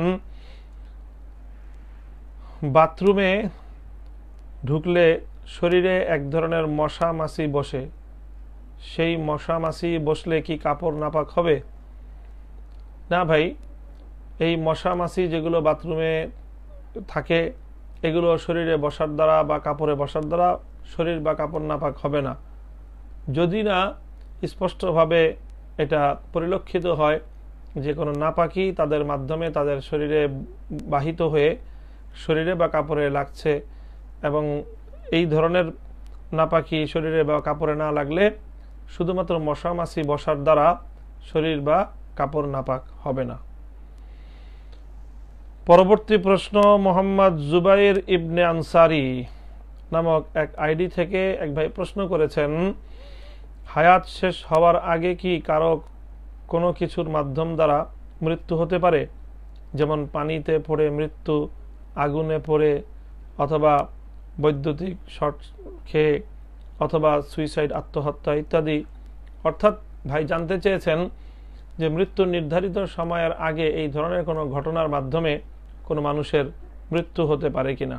বাথরুমে ঢুকলে শরীরে এক ধরনের মশা মাছি বসে, সেই মশা মাছি বসলে কি কাপড় নাপাক হবে? না ভাই, এই মশা মাছি যেগুলো বাথরুমে থাকে এগুলো শরীরে বসার দ্বারা বা কাপড়ে বসার দ্বারা শরীর বা কাপড় নাপাক হবে না, যদি না স্পষ্টভাবে এটা পরিলক্ষিত হয় যে কোনো নাপাকি তাদের মাধ্যমে তাদের শরীরে বাহিত হয়ে শরীরে বা কাপড়ে লাগছে, এবং এই ধরনের নাপাকি শরীরে বা কাপড়ে না লাগলে শুধুমাত্র মশা মাছি বসার দ্বারা শরীর বা কাপড় নাপাক হবে না। পরবর্তী প্রশ্ন মোহাম্মদ জুবাইর ইবনে আনসারি নামক এক আইডি থেকে এক ভাই প্রশ্ন করেছেন, হায়াত শেষ হওয়ার আগে কি কারো কোনো কিছুর মাধ্যম দ্বারা মৃত্যু হতে পারে, যেমন পানিতে পড়ে মৃত্যু, আগুনে পড়ে, অথবা বৈদ্যুতিক শর্ট খেয়ে, অথবা সুইসাইড আত্মহত্যা ইত্যাদি, অর্থাৎ ভাই জানতে চেয়েছেন যে মৃত্যুর নির্ধারিত সময়ের আগে এই ধরনের কোনো ঘটনার মাধ্যমে কোনো মানুষের মৃত্যু হতে পারে কিনা।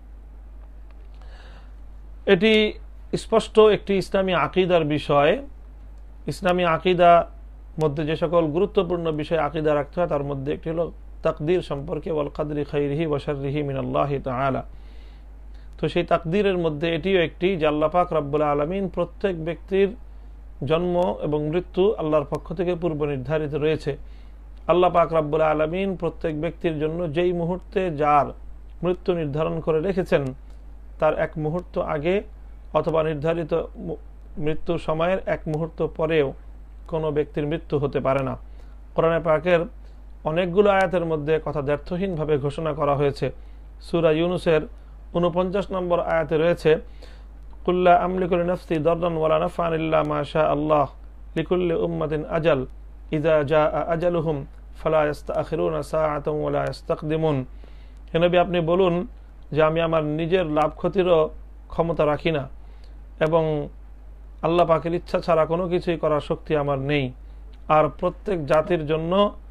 এটি স্পষ্ট একটি ইসলামী আকীদার বিষয়। ইসলামী আকীদা মধ্যে যে সকল গুরুত্বপূর্ণ বিষয় আকীদা রাখতে হয় তার মধ্যে একটি হলো তাকদীর সম্পর্কে, ওয়াল কদরি খাইরিহি ওয়া শাররিহি মিনাল্লাহি তাআলা। তো সেই তাকদীরের মধ্যে এটিও একটি যে আল্লাহ পাক রব্বুল আলামিন প্রত্যেক ব্যক্তির জন্ম এবং মৃত্যু আল্লাহর পক্ষ থেকে পূর্ব নির্ধারিত রয়েছে। আল্লাহ পাক রব্বুল আলামিন প্রত্যেক ব্যক্তির জন্য যেই মুহূর্তে যার মৃত্যু নির্ধারণ করে রেখেছেন তার এক মুহূর্ত আগে অথবা নির্ধারিত মৃত্যুর সময়ের এক মুহূর্ত পরেও কোনো ব্যক্তির মৃত্যু হতে পারে না। কোরআনে পাকের অনেকগুলো আয়াতের মধ্যে কথা দ্ব্যর্থহীনভাবে ঘোষণা করা হয়েছে। সূরা ইউনূসের ঊনপঞ্চাশ নম্বর আয়াতে রয়েছে, কুল্লা আমলিকু লিনাফসি দাররান ওয়ালা নাফআন ইল্লা মা শা আল্লাহ লিকুল্লি উম্মাতিন আজাল ইযা জাআ আজালুহুম ফালা ইস্তাখিরুনা সাআতান ওয়ালা ইস্তাকদিমুন। হে নবী, আপনি বলুন যে আমি আমার নিজের লাভ ক্ষতিরও ক্ষমতা রাখি না এবং আল্লাহ পাকের ইচ্ছা ছাড়া কোনো কিছুই করার শক্তি আমার নেই। আর প্রত্যেক জাতির জন্য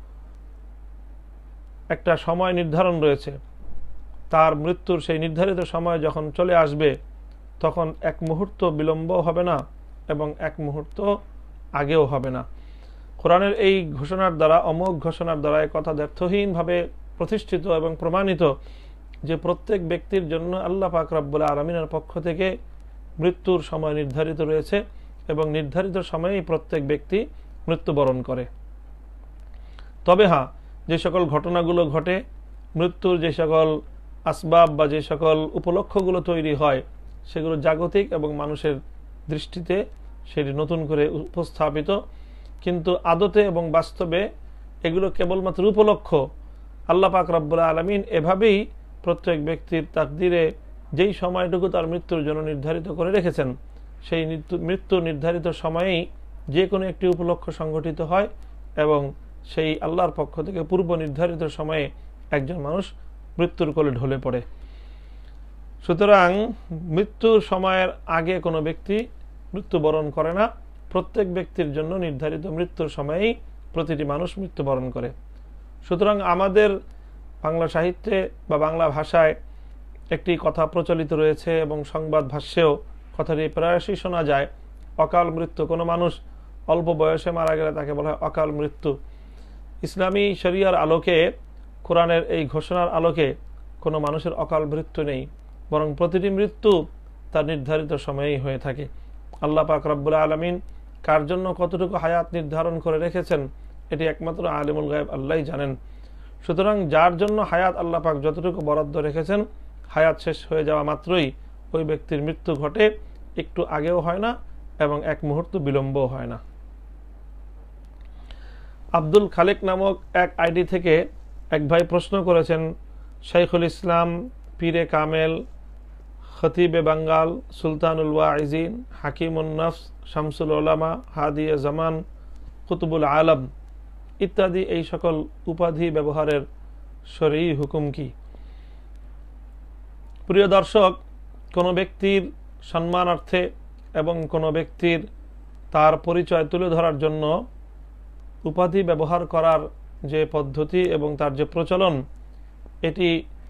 একটা সময় নির্ধারণ রয়েছে, তার মৃত্যুর সেই নির্ধারিত সময় যখন চলে আসবে তখন এক মুহূর্ত বিলম্ব হবে না এবং এক মুহূর্ত আগেও হবে না। কোরআনের এই ঘোষণার দ্বারা, অমোঘ ঘোষণার দ্বারা এই কথা দ্ব্যর্থহীনভাবে প্রতিষ্ঠিত এবং প্রমাণিত যে প্রত্যেক ব্যক্তির জন্য আল্লাহ পাক রব্বুল আলামিনের পক্ষ থেকে মৃত্যুর সময় নির্ধারিত রয়েছে এবং নির্ধারিত সময়েই প্রত্যেক ব্যক্তি মৃত্যুবরণ করে। তবে হ্যাঁ, যে সকল ঘটনাগুলো ঘটে, মৃত্যুর যে সকল আসবাব বা যে সকল উপলক্ষগুলো তৈরি হয় সেগুলো জাগতিক এবং মানুষের দৃষ্টিতে সেটি নতুন করে উপস্থাপিত, কিন্তু আদতে এবং বাস্তবে এগুলো কেবলমাত্র উপলক্ষ। আল্লাহ পাক রব্বুল আলামিন এভাবেই প্রত্যেক ব্যক্তির তাকদীরে যেই সময়টুকু তার মৃত্যুর জন্য নির্ধারিত করে রেখেছেন সেই মৃত্যু নির্ধারিত সময়েই যে কোনো একটি উপলক্ষ সংঘটিত হয় এবং সেই আল্লাহর পক্ষ থেকে পূর্ব নির্ধারিত সময়ে একজন মানুষ মৃত্যুর কোলে ঢলে পড়ে। সুতরাং মৃত্যুর সময়ের আগে কোনো ব্যক্তি মৃত্যুবরণ করে না, প্রত্যেক ব্যক্তির জন্য নির্ধারিত মৃত্যুর সময়েই প্রতিটি মানুষ মৃত্যুবরণ করে। সুতরাং আমাদের বাংলা সাহিত্যে বা বাংলা ভাষায় একটি কথা প্রচলিত রয়েছে এবং সংবাদ ভাষ্যেও কথাটি প্রায়শই শোনা যায়, অকাল মৃত্যু। কোনো মানুষ অল্প বয়সে মারা গেলে তাকে বলা হয় অকাল মৃত্যু। ইসলামী শরিয়ার আলোকে, কোরআনের এই ঘোষণার আলোকে কোনো মানুষের অকাল মৃত্যু নেই, বরং প্রতিটি মৃত্যু তার নির্ধারিত সময়েই হয়ে থাকে। আল্লাহ পাক রব্বুল আলামিন কার জন্য কতটুকু হায়াত নির্ধারণ করে রেখেছেন এটি একমাত্র আলিমুল গায়ব আল্লাহই জানেন। সুতরাং যার জন্য হায়াত আল্লাহ পাক যতটুকু বরাদ্দ রেখেছেন, হায়াত শেষ হয়ে যাওয়া মাত্রই ওই ব্যক্তির মৃত্যু ঘটে, একটু আগেও হয় না এবং এক মুহূর্ত বিলম্বও হয় না। আব্দুল খালেক নামক এক আইডি থেকে এক ভাই প্রশ্ন করেছেন, শাইখুল ইসলাম, পীরে কামেল, খতিবে বাঙ্গাল, সুলতানুল ওয়াইজিন, হাকিমুন নফস, শামসুল উলামা, হাদিয়ে জামান, কুতুবুল আলম ইত্যাদি এই সকল উপাধি ব্যবহারের শরঈ হুকুম কি? প্রিয় দর্শক, কোনো ব্যক্তির সম্মানার্থে এবং কোনো ব্যক্তির তার পরিচয় তুলে ধরার জন্য উপাধি ব্যবহার করার যে পদ্ধতি এবং তার যে প্রচলন, এটি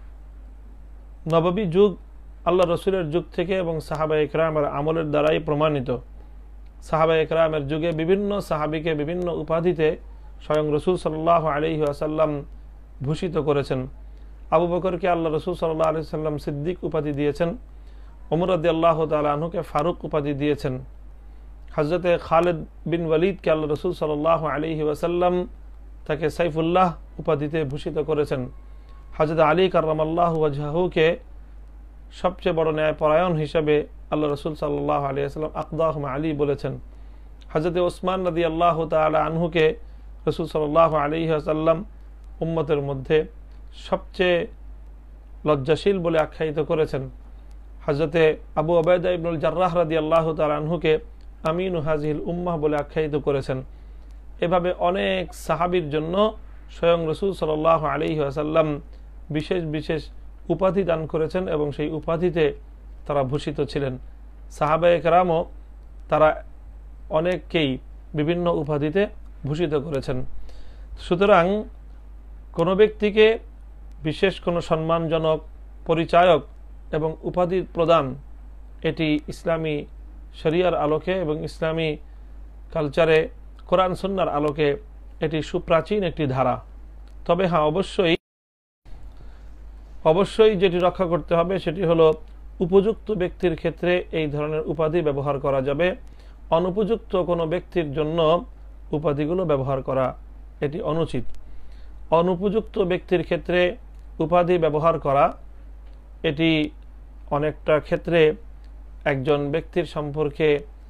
নববী যুগ, আল্লাহ রসুলের যুগ থেকে এবং সাহাবায়ে কেরামের আমলের দ্বারাই প্রমাণিত। সাহাবায়ে কেরামের যুগে বিভিন্ন সাহাবীকে বিভিন্ন উপাধিতে স্বয়ং রসুল সাল্লাল্লাহু আলাইহি ওয়াসাল্লাম ভূষিত করেছেন। আবু বকরকে আল্লাহ রসুল সাল্লাল্লাহু আলাইহি ওয়াসাল্লাম সিদ্দিক উপাধি দিয়েছেন, ওমর রাদিয়াল্লাহু তাআলা আনহুকে ফারুক উপাধি দিয়েছেন, হযরতে খালিদ বিন ওয়ালিদকে আল্লাহ রসুল সাল্লাল্লাহু আলাইহি ওয়াসাল্লাম তাকে সাইফুল্লাহ উপাধিতে ভূষিত করেছেন, হযরত আলী কাররামাল্লাহু ওয়াজহাহুকে সবচেয়ে বড় ন্যায়পরায়ণ হিসেবে আল্লাহ রসুল সাল্লাল্লাহু আলাইহি ওয়াসাল্লাম আকদাহুম আলী বলেছেন, হযরত ওসমান রাদিয়াল্লাহু তাআলা আনহুকে রসুল সাল্লাল্লাহু আলাইহি ওয়াসাল্লাম উম্মতের মধ্যে সবচেয়ে লজ্জাশীল বলে আখ্যায়িত করেছেন, হযরতে আবু উবাইদা ইবনুল জাররাহ রাদিয়াল্লাহু তাআলা আনহুকে আমিনু হাযিহিল উম্মাহ বলে আখ্যায়িত করেছেন। এভাবে অনেক সাহাবীর জন্য স্বয়ং রসুল সাল্লাল্লাহু আলাইহি ওয়াসাল্লাম বিশেষ বিশেষ উপাধি দান করেছেন এবং সেই উপাধিতে তারা ভূষিত ছিলেন। সাহাবায়ে কেরামও তারা অনেককেই বিভিন্ন উপাধিতে ভূষিত করেছেন। সুতরাং কোনো ব্যক্তিকে বিশেষ কোনো সম্মানজনক পরিচায়ক এবং উপাধি প্রদান এটি ইসলামী শরিয়ার আলোকে এবং ইসলামী কালচারে কোরআন সুন্নাহর আলোকে এটি সুপ্রাচীন একটি ধারা। তবে হ্যাঁ, অবশ্যই অবশ্যই যেটি রক্ষা করতে হবে সেটি হলো উপযুক্ত ব্যক্তির ক্ষেত্রে এই ধরনের উপাধি ব্যবহার করা যাবে, অনুপযুক্ত কোনো ব্যক্তির জন্য উপাধিগুলো ব্যবহার করা এটি অনুচিত। অনুপযুক্ত ব্যক্তির ক্ষেত্রে উপাধি ব্যবহার করা এটি অনেকটা ক্ষেত্রে একজন ব্যক্তির সম্পর্কে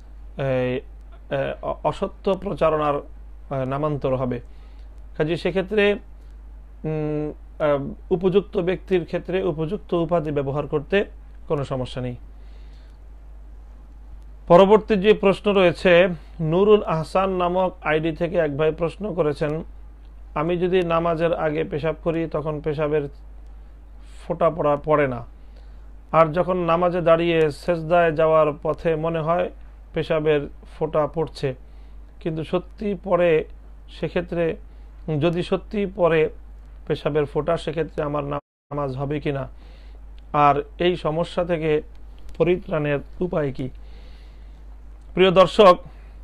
অসত্য প্রচারণার নামান্তর হবে। কাজে সেক্ষেত্রে উপযুক্ত ব্যক্তির ক্ষেত্রে উপযুক্ত উপাধি ব্যবহার করতে কোনো সমস্যা নেই। পরবর্তী যে প্রশ্ন রয়েছে, নুরুল আহসান নামক আইডি থেকে এক ভাই প্রশ্ন করেছেন, আমি যদি নামাজের আগে পেশাব করি তখন পেশাবের ফোঁটা পড়া পড়ে না, আর যখন নামাজে দাঁড়িয়ে সেজদায় যাওয়ার পথে মনে হয় পেশাবের ফোঁটা পড়ছে, কিন্তু সত্যি পড়ে, সেক্ষেত্রে যদি সত্যি পড়ে পেশাবের ফোঁটা সেক্ষেত্রে আমার নামাজ হবে কিনা, আর এই সমস্যা থেকে পরিত্রাণের উপায় কি? প্রিয় দর্শক,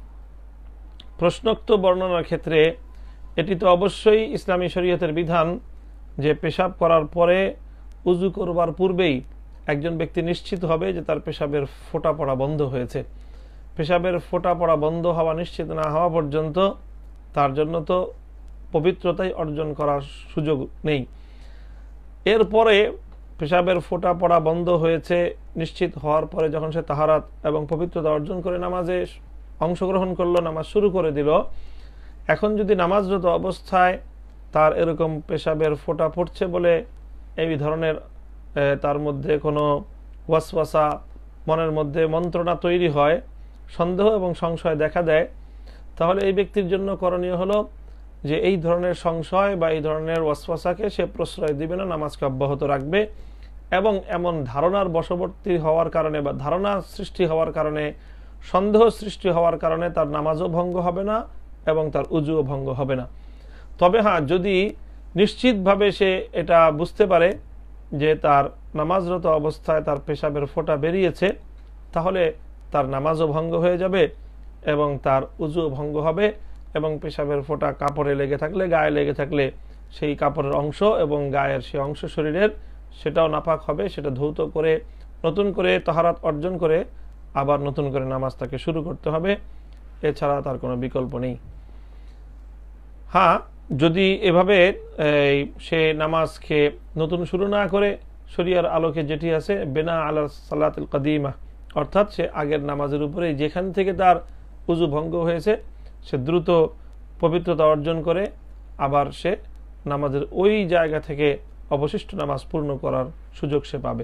প্রশ্নোক্ত বর্ণনার ক্ষেত্রে এটি তো অবশ্যই ইসলামী শরীয়তের বিধান যে পেশাব করার পরে উজু করবার পূর্বেই একজন ব্যক্তি নিশ্চিত হবে যে তার পেশাবের ফোঁটা পড়া বন্ধ হয়েছে। পেশাবের ফোঁটা পড়া বন্ধ হওয়া নিশ্চিত না হওয়া পর্যন্ত তার জন্য তো পবিত্রতাই অর্জন করার সুযোগ নেই। এরপরে পেশাবের ফোঁটা পড়া বন্ধ হয়েছে নিশ্চিত হওয়ার পরে যখন সে তাহারাত এবং পবিত্রতা অর্জন করে নামাজে অংশগ্রহণ করলো, নামাজ শুরু করে দিল, এখন যদি নামাজরত অবস্থায় তার এরকম পেশাবের ফোঁটা পড়ছে বলে এই ধরনের তার মধ্যে কোনো ওয়াসওয়াসা, মনের মধ্যে মন্ত্রণা তৈরি হয়, সন্দেহ এবং সংশয় দেখা দেয়, তাহলে এই ব্যক্তির জন্য করণীয় হলো যে এই ধরনের সংশয় বা এই ধরনের ওয়াসওয়াসাকে সে প্রশ্রয় দিবে না, নামাজকে অব্যাহত রাখবে এবং এমন ধারণার বশবর্তী হওয়ার কারণে বা ধারণা সৃষ্টি হওয়ার কারণে, সন্দেহ সৃষ্টি হওয়ার কারণে তার নামাজও ভঙ্গ হবে না এবং তার উজুও ভঙ্গ হবে না। তবে হ্যাঁ, যদি নিশ্চিতভাবে সে এটা বুঝতে পারে যে তার নামাজরত অবস্থায় তার পেশাবের ফোঁটা বেরিয়েছে, তাহলে তার নামাজও ভঙ্গ হয়ে যাবে এবং তার উজুও ভঙ্গ হবে, এবং পেশাবের ফোঁটা কাপড়ে লেগে থাকলে, গায়ে লেগে থাকলে সেই কাপড়ের অংশ এবং গায়ের সেই অংশ শরীরের সেটাও নাপাক হবে। সেটা ধৌত করে নতুন করে তাহারাত অর্জন করে আবার নতুন করে নামাজ তাকে শুরু করতে হবে, এছাড়া তার কোনো বিকল্প নেই। হ্যাঁ, যদি এভাবে সে নামাজকে নতুন শুরু না করে শরিয়ার আলোকে যেটি আছে বেনা আলা সালাতুল কাদিমা, অর্থাৎ সে আগের নামাজের উপরে যেখান থেকে তার উজু ভঙ্গ হয়েছে সে দ্রুত পবিত্রতা অর্জন করে আবার সে নামাজের ওই জায়গা থেকে অবশিষ্ট নামাজ পূর্ণ করার সুযোগ সে পাবে।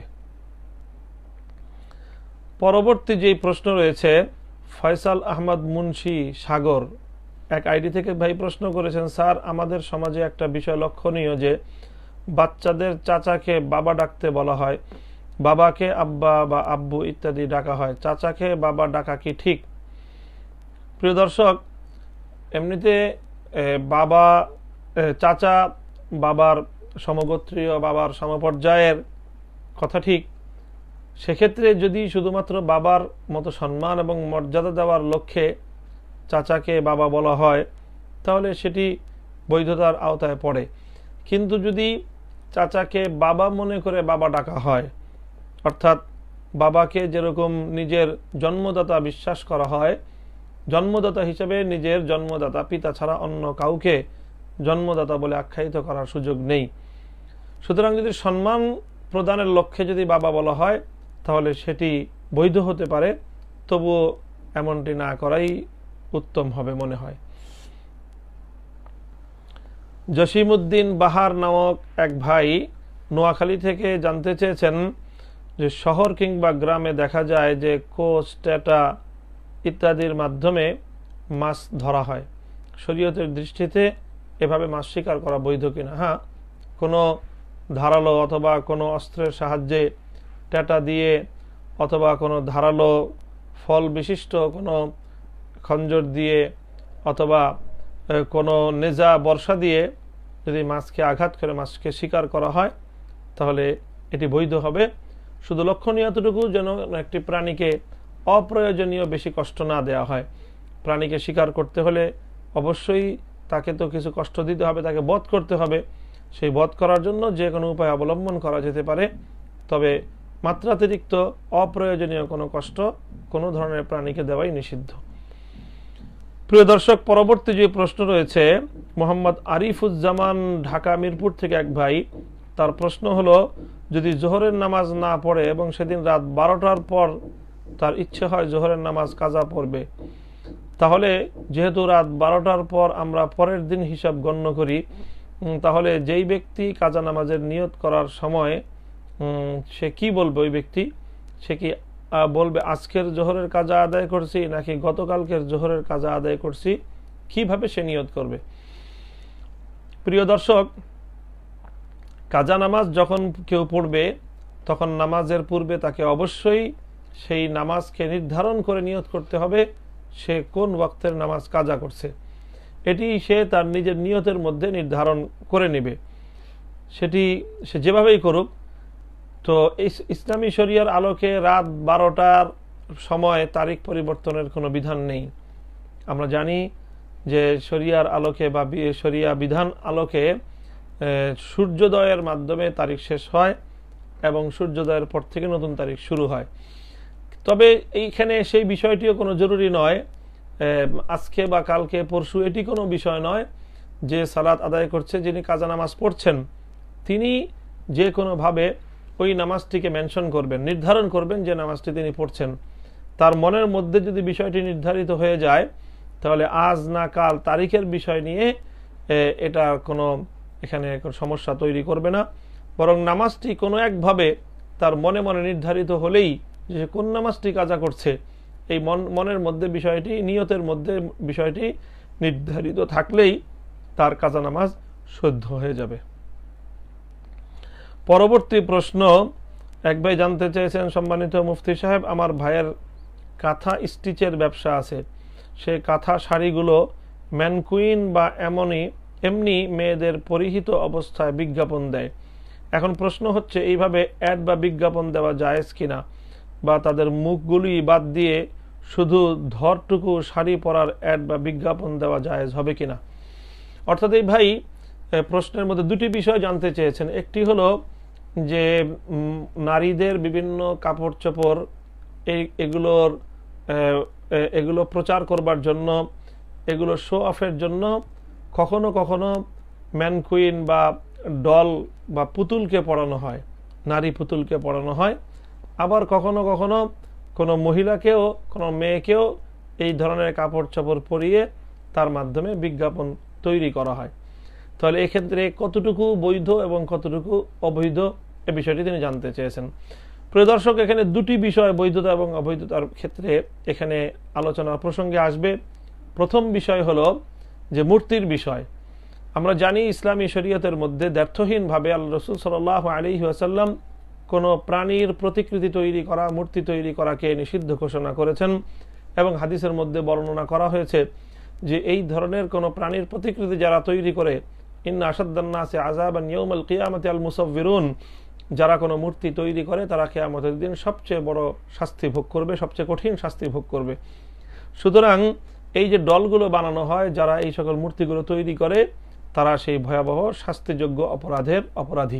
পরবর্তী যেই প্রশ্ন রয়েছে, ফয়সাল আহমদ মুন্সি সাগর এক আইডি থেকে ভাই প্রশ্ন করেছেন, স্যার আমাদের সমাজে একটা বিষয় লক্ষণীয় যে বাচ্চাদের চাচাকে বাবা ডাকতে বলা হয়, বাবাকে আব্বা বা আব্বু ইত্যাদি ডাকা হয়, চাচাকে বাবা ডাকা কি ঠিক? প্রিয় দর্শক, এমনিতে বাবা চাচা বাবার সমগোত্রীয়, বাবার সমপর্যায়ের কথা ঠিক। সেক্ষেত্রে যদি শুধুমাত্র বাবার মতো সম্মান এবং মর্যাদা দেওয়ার লক্ষ্যে চাচাকে বাবা বলা হয় তাহলে সেটি বৈধতার আওতায় পড়ে। কিন্তু যদি চাচাকে বাবা মনে করে বাবা ডাকা হয়, অর্থাৎ বাবাকে যেরকম নিজের জন্মদাতা বিশ্বাস করা হয়, জন্মদাতা হিসেবে নিজের জন্মদাতা পিতা ছাড়া অন্য কাউকে জন্মদাতা বলে আখ্যায়িত করার সুযোগ নেই। সুতরাং যদি সম্মান প্রদানের লক্ষ্যে যদি বাবা বলা হয় তাহলে সেটি বৈধ হতে পারে, তবুও এমনটি না করাই উত্তম হবে মনে হয়। জসিমউদ্দিন বাহার নামক এক ভাই নোয়াখালী থেকে জানতে চেয়েছেন যে শহর কিংবা গ্রামে দেখা যায় যে কোচ, টেটা ইত্যাদির মাধ্যমে মাছ ধরা হয়, শরীয়তের দৃষ্টিতে এভাবে মাছ শিকার করা বৈধ কিনা? হ্যাঁ, কোনো ধারালো অথবা কোনো অস্ত্রের সাহায্যে টেটা দিয়ে অথবা কোনো ধারালো ফল বিশিষ্ট কোনো খঞ্জর দিয়ে অথবা কোনো নেজা বর্ষা দিয়ে যদি মাছকে আঘাত করে মাছকে শিকার করা হয় তাহলে এটি বৈধ হবে। শুধু লক্ষণীয় এতটুকু যেন একটি প্রাণীকে অপ্রয়োজনীয় বেশি কষ্ট না দেওয়া হয়। প্রাণীকে শিকার করতে হলে অবশ্যই তাকে তো কিছু কষ্ট দিতে হবে, তাকে বধ করতে হবে। সেই বধ করার জন্য যে কোনো উপায় অবলম্বন করা যেতে পারে, তবে মাত্রাতিরিক্ত অপ্রয়োজনীয় কোনো কষ্ট কোনো ধরনের প্রাণীকে দেওয়াই নিষিদ্ধ। প্রিয় দর্শক, পরবর্তী যে প্রশ্ন রয়েছে, মোহাম্মদ আরিফুজ্জামান, ঢাকা মিরপুর থেকে এক ভাই, তার প্রশ্ন হলো, যদি জোহরের নামাজ না পড়ে এবং সেদিন রাত বারোটার পর তার ইচ্ছে হয় জোহরের নামাজ কাজা পড়বে, তাহলে যেহেতু রাত বারোটার পর আমরা পরের দিন হিসাব গণ্য করি, তাহলে যেই ব্যক্তি কাজা নামাজের নিয়ত করার সময় সে কি বলবে? ওই ব্যক্তি সে কি বলবে আজকের জোহরের কাজা আদায় করছি নাকি গতকালকের জোহরের কাজা আদায় করছি? কিভাবে সে নিয়ত করবে? প্রিয় দর্শক, কাজা নামাজ যখন কেউ পড়বে তখন নামাজের পূর্বে তাকে অবশ্যই সেই নামাজকে নির্ধারণ করে নিয়ত করতে হবে সে কোন ওয়াক্তের নামাজ কাজা করছে। এটি সে তার নিজের নিয়তের মধ্যে নির্ধারণ করে নেবে, সেটি সে যেভাবেই করুক। তো ইসলামী শরিয়ার আলোকে রাত বারোটার সময় তারিখ পরিবর্তনের কোনো বিধান নেই। আমরা জানি যে শরিয়ার আলোকে বা শরিয়া বিধান আলোকে সূর্যোদয়ের মাধ্যমে তারিখ শেষ হয় এবং সূর্যোদয়ের পর থেকে নতুন তারিখ শুরু হয়। তবে এইখানে সেই বিষয়টিও কোনো জরুরি নয়, আজকে বা কালকে পরশু এটি কোনো বিষয় নয়। যে সালাত আদায় করছে, যিনি কাজা নামাজ পড়ছেন, তিনি যে কোনোভাবে ওই নামাজটিকে মেনশন করবেন, নির্ধারণ করবেন যে নামাজটি তিনি পড়ছেন। তার মনের মধ্যে যদি বিষয়টি নির্ধারিত হয়ে যায় তাহলে আজ না কাল তারিখের বিষয় নিয়ে এটা কোনো এখানে কোনো সমস্যা তৈরি করবে না, বরং নামাজটি কোনো একভাবে তার মনে মনে নির্ধারিত হলেই যে কোন নামাজটি কাজা করছে, এই মন মনের মধ্যে বিষয়টি, নিয়তের মধ্যে বিষয়টি নির্ধারিত থাকলেই তার কাজা নামাজ শুদ্ধ হয়ে যাবে। পরবর্তী প্রশ্ন, এক ভাই জানতে চেয়েছেন, সম্মানিত মুফতি সাহেব, আমার ভাইয়ের কাঁথা স্টিচের ব্যবসা আছে। সে কাঁথা শাড়িগুলো ম্যানকুইন বা এমনই এমনি মেয়েদের পরিহিত অবস্থায় বিজ্ঞাপন দেয়। এখন প্রশ্ন হচ্ছে, এইভাবে অ্যাড বা বিজ্ঞাপন দেওয়া জায়েজ কিনা, বা তাদের মুখগুলি বাদ দিয়ে শুধু ধরটুকু শাড়ি পরার অ্যাড বা বিজ্ঞাপন দেওয়া জায়েজ হবে কিনা? অর্থাৎ এই ভাই প্রশ্নের মধ্যে দুটি বিষয় জানতে চেয়েছেন। একটি হলো যে নারীদের বিভিন্ন কাপড় চোপড় এই এগুলোর এগুলো প্রচার করবার জন্য, এগুলো শো অফের জন্য কখনো কখনো ম্যানকুইন বা ডল বা পুতুলকে পরানো হয়, নারী পুতুলকে পরানো হয়। আবার কখনো কখনো কোনো মহিলাকেও, কোনো মেয়েকেও এই ধরনের কাপড় চোপড় পরিয়ে তার মাধ্যমে বিজ্ঞাপন তৈরি করা হয়। তাহলে এক্ষেত্রে কতটুকু বৈধ এবং কতটুকু অবৈধ এ বিষয়টি তিনি জানতে চেয়েছেন। প্রিয় দর্শক, এখানে দুটি বিষয়, বৈধতা এবং অবৈধতার ক্ষেত্রে এখানে আলোচনার প্রসঙ্গে আসবে। প্রথম বিষয় হলো যে মূর্তির বিষয়। আমরা জানি ইসলামী শরীয়তের মধ্যে দ্ব্যর্থহীনভাবে আল্লাহ রাসূল সাল্লাল্লাহু আলাইহি ওয়াসাল্লাম কোনো প্রাণীর প্রতিকৃতি তৈরি করা, মূর্তি তৈরি করাকে নিষিদ্ধ ঘোষণা করেছেন এবং হাদিসের মধ্যে বর্ণনা করা হয়েছে যে এই ধরনের কোনো প্রাণীর প্রতিকৃতি যারা তৈরি করে, ইন্না আশাদ্দান নাসি আযাবান ইয়াউমাল কিয়ামাতি আল মুসাফফিরুন, যারা কোনো মূর্তি তৈরি করে তারা কিয়ামতের দিন সবচেয়ে বড় শাস্তি ভোগ করবে, সবচেয়ে কঠিন শাস্তি ভোগ করবে। সুতরাং এই যে দলগুলো বানানো হয়, যারা এই সকল মূর্তিগুলো তৈরি করে, তারা সেই ভয়াবহ শাস্তিযোগ্য অপরাধের অপরাধী।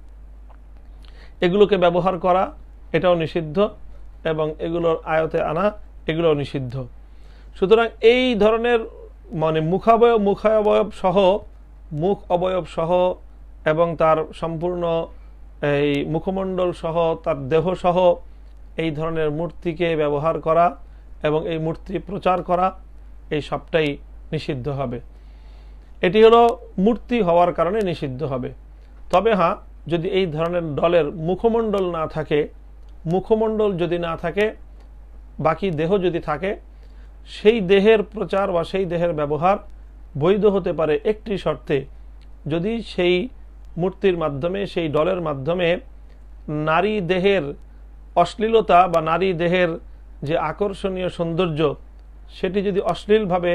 এগুলোকে ব্যবহার করা এটাও নিষিদ্ধ এবং এগুলোর আয়তে আনা এগুলোও নিষিদ্ধ। সুতরাং এই ধরনের মানে মুখাবয়ব মুখাবয়ব সহ মুখ অবয়ব সহ এবং তার সম্পূর্ণ এই মুখমণ্ডল সহ তার দেহ সহ এই ধরনের মূর্তিকে ব্যবহার করা এবং এই মূর্তি প্রচার করা, এই সবটাই নিষিদ্ধ হবে। এটি হলো মূর্তি হওয়ার কারণে নিষিদ্ধ হবে। তবে হ্যাঁ, যদি এই ধরনের দলের মুখমণ্ডল না থাকে, মুখমণ্ডল যদি না থাকে, বাকি দেহ যদি থাকে, সেই দেহের প্রচার বা সেই দেহের ব্যবহার বৈধ হতে পারে একটি শর্তে, যদি সেই মূর্তির মাধ্যমে, সেই দলের মাধ্যমে নারী দেহের অশ্লীলতা বা নারী দেহের যে আকর্ষণীয় সৌন্দর্য সেটি যদি অশ্লীলভাবে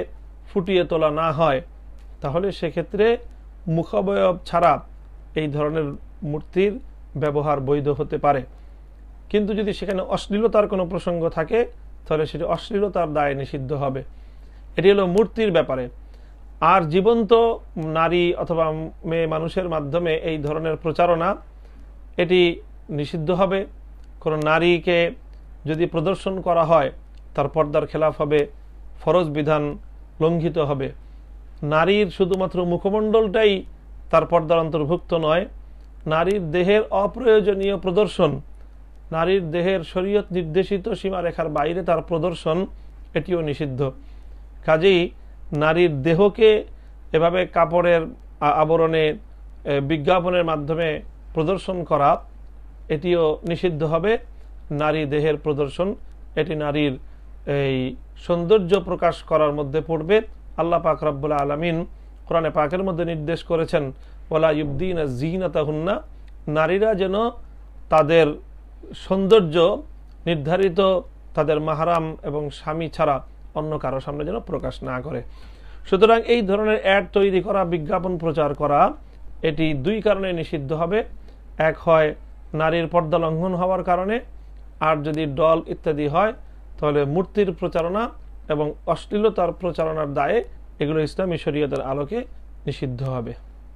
ফুটিয়ে তোলা না হয় তাহলে সেক্ষেত্রে মুখাবয়ব ছাড়া এই ধরনের মূর্তির ব্যবহার বৈধ হতে পারে। কিন্তু যদি সেখানে অশ্লীলতার কোনো প্রসঙ্গ থাকে তাহলে সেটি অশ্লীলতার দায়ে নিষিদ্ধ হবে। এটি হলো মূর্তির ব্যাপারে। আর জীবন্ত নারী অথবা মেয়ে মানুষের মাধ্যমে এই ধরনের প্রচারণা এটি নিষিদ্ধ হবে। কোনো নারীকে যদি প্রদর্শন করা হয় তার পর্দার খেলাফ হবে, ফরজ বিধান লঙ্ঘিত হবে। নারীর শুধুমাত্র মুখমণ্ডলটাই তার পর্দার অন্তর্ভুক্ত নয়, নারীর দেহের অপ্রয়োজনীয় প্রদর্শন, নারীর দেহের শরীয়ত নির্দেশিত সীমারেখার বাইরে তার প্রদর্শন এটিও নিষিদ্ধ। কাজেই নারীর দেহকে এভাবে কাপড়ের আবরণে বিজ্ঞাপনের মাধ্যমে প্রদর্শন করা এটিও নিষিদ্ধ হবে। নারী দেহের প্রদর্শন এটি নারীর এই সৌন্দর্য প্রকাশ করার মধ্যে পড়বে। আল্লাহ পাক রব্বুল আলামিন কোরআনে পাকের মধ্যে নির্দেশ করেছেন, ওয়ালা ইউবদিনা যিনাতাহুন্না, নারীরা যেন তাদের সৌন্দর্য নির্ধারিত তাদের মাহরাম এবং স্বামী ছাড়া অন্য কারো সামনে যেন প্রকাশ না করে। সুতরাং এই ধরনের অ্যাড তৈরি করা, বিজ্ঞাপন প্রচার করা এটি দুই কারণে নিষিদ্ধ হবে। এক হয় নারীর পর্দা লঙ্ঘন হওয়ার কারণে, আর যদি ডল ইত্যাদি হয় তাহলে মূর্তির প্রচারণা এবং অশ্লীলতার প্রচারণার দায়ে এগুলো ইসলামী শরীয়তের আলোকে নিষিদ্ধ হবে।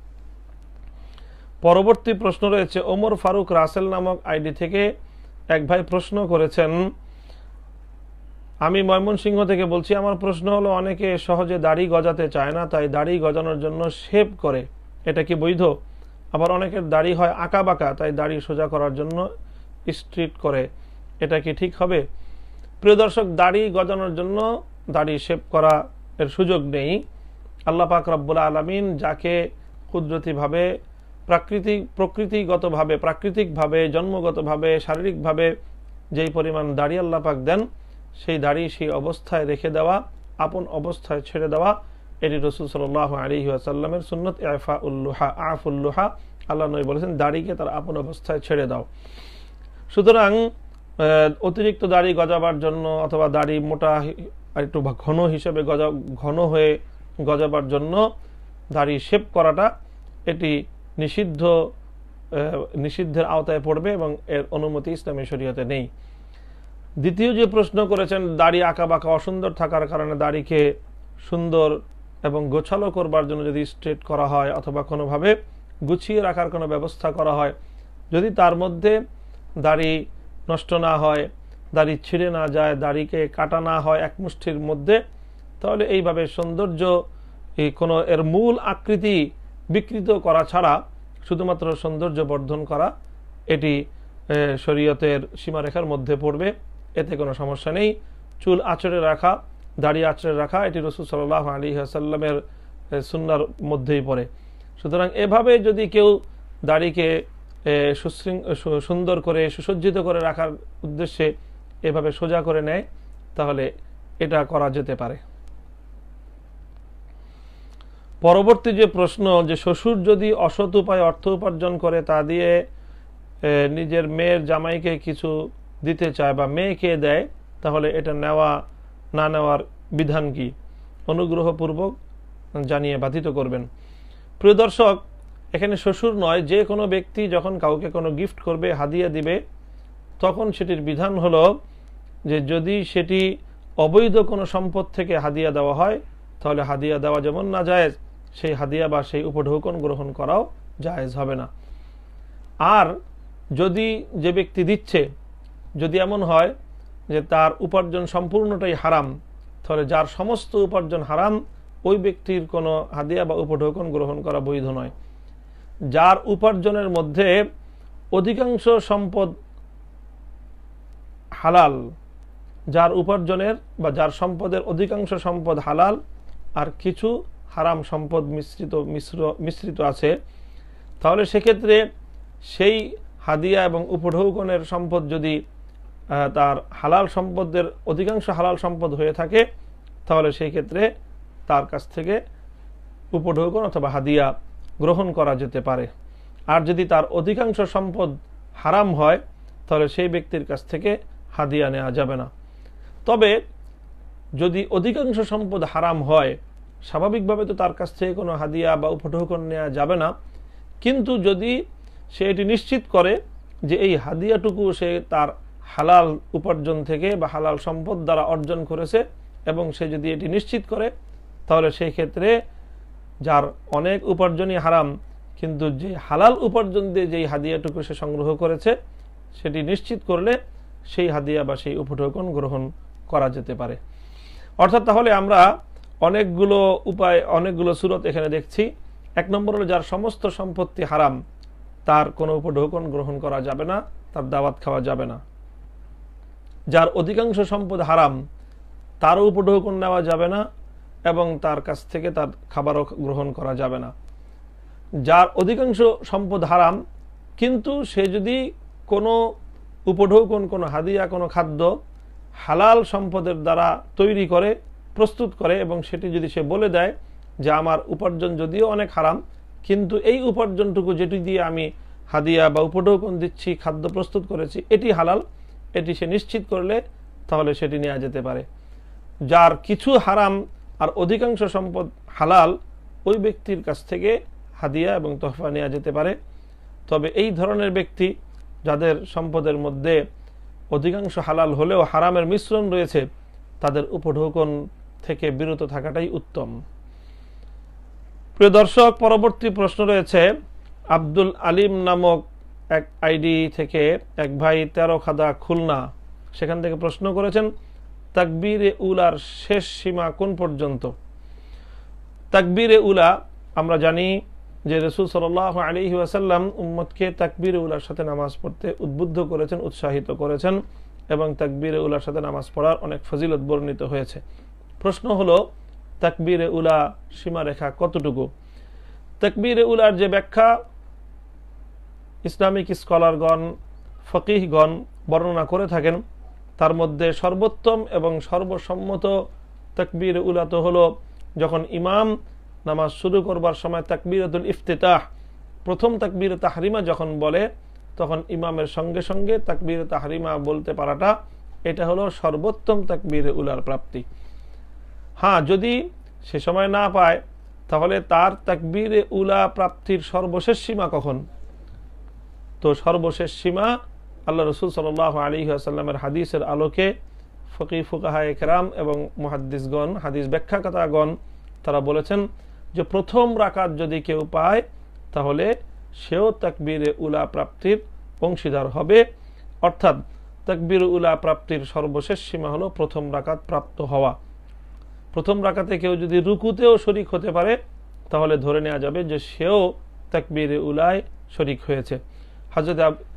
পরবর্তী প্রশ্ন রয়েছে ওমর ফারুক রাসেল নামক আইডি থেকে এক ভাই প্রশ্ন করেছেন, আমি ময়মনসিংহ থেকে বলছি, আমার প্রশ্ন হলো অনেকে সহজে দাড়ি গজাতে চায় না, তাই দাড়ি গজানোর জন্য শেভ করে, এটা কি বৈধ? আবার অনেকের দাড়ি হয় আঁকা বাঁকা, তাই দাড়ি সোজা করার জন্য স্ট্রিট করে, এটা কি ঠিক হবে? প্রিয় দর্শক, দাড়ি গজানোর জন্য দাড়ি শেভ করা এর সুযোগ নেই। আল্লাহ পাক রব্বুল আলামিন যাকে কুদরতিভাবে প্রাকৃতিক প্রকৃতিগতভাবে প্রাকৃতিকভাবে জন্মগতভাবে শারীরিকভাবে যেই পরিমাণ দাড়ি আল্লাহ পাক দেন, সেই দাড়ি সেই অবস্থায় রেখে দেওয়া, আপন অবস্থায় ছেড়ে দেওয়া, এটি রাসূল সাল্লাল্লাহু আলাইহি ওয়াসাল্লামের সুন্নাত। ইফাউল্লুহা আফুল্লুহা, আল্লাহ নবী বলেছেন দাড়িকে তার আপন অবস্থায় ছেড়ে দাও। সুতরাং অতিরিক্ত দাড়ি গজাবার জন্য অথবা দাড়ি মোটা একটু ঘন হিসেবে গজা ঘন হয়ে গজাবার জন্য দাড়ি শেভ করাটা এটি নিষিদ্ধ নিষিদ্ধের আওতায় পড়বে এবং এর অনুমতি ইসলামী শরীয়তে নেই। দ্বিতীয় যে প্রশ্ন করেছেন, দাড়ি আঁকা বাঁকা অসুন্দর থাকার কারণে দাড়িকে সুন্দর এবং গোছালো করবার জন্য যদি স্ট্রেট করা হয় অথবা কোনোভাবে গুছিয়ে রাখার কোনো ব্যবস্থা করা হয়, যদি তার মধ্যে দাড়ি নষ্ট না হয়, দাড়ি ছিঁড়ে না যায়, দাড়িকে কাটা না হয় এক মুষ্টির মধ্যে, তাহলে এইভাবে সৌন্দর্য এই কোনো এর মূল আকৃতি বিকৃত করা ছাড়া শুধুমাত্র সৌন্দর্য বর্ধন করা এটি শরীয়তের সীমারেখার মধ্যে পড়বে, এতে কোনো সমস্যা নেই। চুল আঁচড়ে রাখা, দাড়ি আঁচড়ে রাখা এটি রাসূল সাল্লাল্লাহু আলাইহি ওয়াসাল্লামের সুন্নাহর মধ্যেই পড়ে। সুতরাং এভাবে যদি কেউ দাড়িকে সুন্দর করে সুসজ্জিত করে রাখার উদ্দেশ্যে এভাবে সোজা করে নেয়, তাহলে এটা করা যেতে পারে। পরবর্তী যে প্রশ্ন, যে শ্বশুর যদি অসৎ উপায়ে অর্থ উপার্জন করে তা দিয়ে নিজের মেয়ের জামাইকে কিছু দিতে চায় বা মেয়েকে দেয়, তাহলে এটা নেওয়া না নেওয়ার বিধান কি? অনুগ্রহপূর্বক জানিয়ে বাধিত করবেন। প্রিয় দর্শক, এখানে শ্বশুর নয়, যে কোনো ব্যক্তি যখন কাউকে কোনো গিফট করবে, হাদিয়া দিবে, তখন সেটির বিধান হলো যে যদি সেটি অবৈধ কোনো সম্পদ থেকে হাদিয়া দেওয়া হয় তাহলে হাদিয়া দেওয়া যেমন না জায়েজ, সেই হাদিয়া বা সেই উপঢৌকন গ্রহণ করাও জায়েজ হবে না। আর যদি যে ব্যক্তি দিচ্ছে যদি এমন হয় যে তার উপার্জন সম্পূর্ণটাই হারাম, তাহলে যার সমস্ত উপার্জন হারাম ওই ব্যক্তির কোনো হাদিয়া বা উপঢৌকন গ্রহণ করা বৈধ নয়। যার উপার্জনের মধ্যে অধিকাংশ সম্পদ হালাল, যার উপার্জনের বা যার সম্পদের অধিকাংশ সম্পদ হালাল আর কিছু হারাম সম্পদ মিশ্রিত মিশ্র মিশ্রিত আছে, তাহলে সেক্ষেত্রে সেই হাদিয়া এবং উপঢৌকনের সম্পদ যদি তার হালাল সম্পদের অধিকাংশ হালাল সম্পদ হয়ে থাকে, তাহলে সেই ক্ষেত্রে তার কাছ থেকে উপঢৌকন অথবা হাদিয়া গ্রহণ করা যেতে পারে। আর যদি তার অধিকাংশ সম্পদ হারাম হয়, তাহলে সেই ব্যক্তির কাছ থেকে হাদিয়া নেওয়া যাবে না। তবে যদি অধিকাংশ সম্পদ হারাম হয় স্বাভাবিকভাবে তো তার কাছ থেকে কোনো হাদিয়া বা উপঢৌকন নেওয়া যাবে না, কিন্তু যদি সে এটি নিশ্চিত করে যে এই হাদিয়াটুকু সে তার হালাল উপার্জন থেকে বা হালাল সম্পদ দ্বারা অর্জন করেছে, এবং সে যদি এটি নিশ্চিত করে, তাহলে সেই ক্ষেত্রে যার অনেক উপার্জনই হারাম, কিন্তু যে হালাল উপার্জন দিয়ে যেই হাদিয়াটুকু সে সংগ্রহ করেছে সেটি নিশ্চিত করলে সেই হাদিয়া বা সেই উপঢৌকন গ্রহণ করা যেতে পারে। অর্থাৎ তাহলে আমরা অনেকগুলো উপায়, অনেকগুলো সূরত এখানে দেখছি। এক নম্বর হলো যার সমস্ত সম্পত্তি হারাম তার কোনো উপঢৌকন গ্রহণ করা যাবে না, তার দাওয়াত খাওয়া যাবে না। যার অধিকাংশ সম্পদ হারাম তারও উপঢৌকন নেওয়া যাবে না, এবং তার কাছ থেকে তার খাবারও গ্রহণ করা যাবে না। যার অধিকাংশ সম্পদ হারাম কিন্তু সে যদি কোনো উপঢৌকন, কোনো হাদিয়া, কোনো খাদ্য হালাল সম্পদের দ্বারা তৈরি করে, প্রস্তুত করে, এবং সেটি যদি সে বলে দেয় যে আমার উপার্জন যদিও অনেক হারাম, কিন্তু এই উপার্জনটুকু যেটি দিয়ে আমি হাদিয়া বা উপঢৌকন দিচ্ছি, খাদ্য প্রস্তুত করেছি, এটি হালাল, এটি সে নিশ্চিত করলে তাহলে সেটি নেওয়া যেতে পারে। যার কিছু হারাম আর অধিকাংশ সম্পদ হালাল, ওই ব্যক্তির কাছ থেকে হাদিয়া এবং তোহফা নেওয়া যেতে পারে। তবে এই ধরনের ব্যক্তি যাদের সম্পদের মধ্যে অধিকাংশ হালাল হলেও হারামের মিশ্রণ রয়েছে, তাদের উপঢৌকন থেকে বিরত থাকাটাই উত্তম। প্রিয় দর্শক, পরবর্তী প্রশ্ন রয়েছে আব্দুল আলিম নামক এক আইডি থেকে এক ভাই, তেরো খাদা, খুলনা, সেখান থেকে প্রশ্ন করেছেন তাকবীরে উলার শেষ সীমা কোন পর্যন্ত? তাকবীরে উলা আমরা জানি যে রাসূল সাল্লাল্লাহু আলাইহি ওয়াসাল্লাম উম্মতকে তাকবীরে উলার সাথে নামাজ পড়তে উদ্বুদ্ধ করেছেন, উৎসাহিত করেছেন, এবং তাকবীরে উলার সাথে নামাজ পড়ার অনেক ফজিলত বর্ণিত হয়েছে। প্রশ্ন হলো তাকবীরে উলা সীমারেখা কতটুকু? তাকবীরে উলার যে ব্যাখ্যা ইসলামিক স্কলারগণ, ফকিহগণ বর্ণনা করে থাকেন, তার মধ্যে সর্বোত্তম এবং সর্বসম্মত তাকবীরে উলা তো হলো যখন ইমাম নামাজ শুরু করবার সময় তাকবীরাতুল ইফতিতাহ, প্রথম তাকবীরে তাহরিমা যখন বলে, তখন ইমামের সঙ্গে সঙ্গে তাকবীরে তাহরিমা বলতে পারাটা, এটা হলো সর্বোত্তম তাকবীরে উলার প্রাপ্তি। হ্যাঁ, যদি সে সময় না পায় তাহলে তার তাকবীরে উলা প্রাপ্তির সর্বশেষ সীমা কখন? তো সর্বশেষ সীমা আল্লাহ রাসূল সাল্লাল্লাহু আলাইহি ওয়াসাল্লামের হাদিসের আলোকে ফকিহ, ফুকাহায়ে কেরাম এবং মুহাদ্দিসগণ, হাদিস ব্যাখ্যাকাতাগণ, তারা বলেছেন যে প্রথম রাকাত যদি কেউ পায় তাহলে সেও তাকবীরে উলা প্রাপ্তির অংশীদার হবে। অর্থাৎ তাকবীরে উলা প্রাপ্তির সর্বশেষ সীমা হলো প্রথম রাকাত প্রাপ্ত হওয়া। প্রথম রাকাতে কেউ যদি রুকুতেও শরীক হতে পারে তাহলে ধরে নেওয়া যাবে যে সেও তাকবীরে উলায় শরীক হয়েছে। হযরত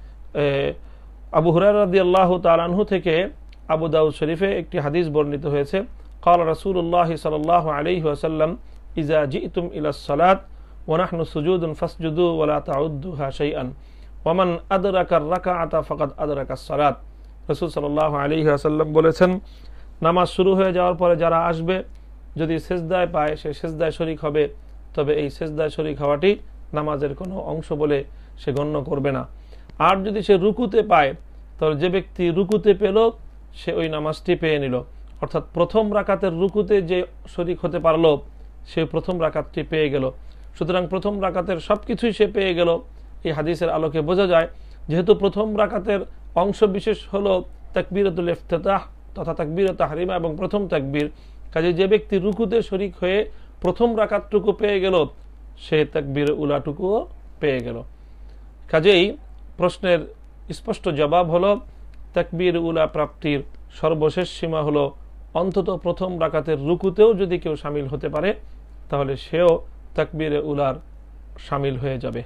আবু হুরায়রা রাদিয়াল্লাহু তাআলা আনহু থেকে আবু দাউদ শরীফে একটি হাদিস বর্ণিত হয়েছে, قال رسول الله صلى الله عليه وسلم إذا جئتم إلى الصلاة ونحن سجود فاسجدوا ولا تعدوها شيئا ومن أدرك الركعة فقد أدرك الصلاة। রাসূল সাল্লাল্লাহু আলাইহি ওয়াসাল্লাম বলেছেন, নামাজ শুরু হয়ে যাওয়ার পরে যারা আসবে যদি সিজদায় পায় সে সিজদায় শরীক হবে, তবে এই সিজদায় শরীক হওয়াটি নামাজের কোনো অংশ বলে সে গণ্য করবে না। আর যদি সে রুকুতে পায় তাহলে যে ব্যক্তি রুকুতে পেল সে ওই নামাজটি পেয়ে নিল। অর্থাৎ প্রথম রাকাতের রুকুতে যে শরীক হতে পারলো সে প্রথম রাকাতটি পেয়ে গেল। সুতরাং প্রথম রাকাতের সবকিছুই সে পেয়ে গেল। এই হাদিসের আলোকে বোঝা যায় যেহেতু প্রথম রাকাতের অংশ বিশেষ হলো তাকবীরাতুল ইফতিতাহ তথা তাকবীরাত তাহরিমা এবং প্রথম তাকবীর, কাজে যে ব্যক্তি রুকুতে শরীক হয়ে প্রথম রাকাতটুকু পেয়ে গেল সে তাকবীরে উলাটুকুও পেয়ে গেল। কাজেই প্রশ্নের স্পষ্ট জবাব হলো তাকবীরে উলা প্রাপ্তির সর্বশেষ সীমা হলো অন্তত প্রথম রাকাতের রুকুতেও যদি কেউ শামিল হতে পারে তাহলে সেও তাকবীরে উলার শামিল হয়ে যাবে।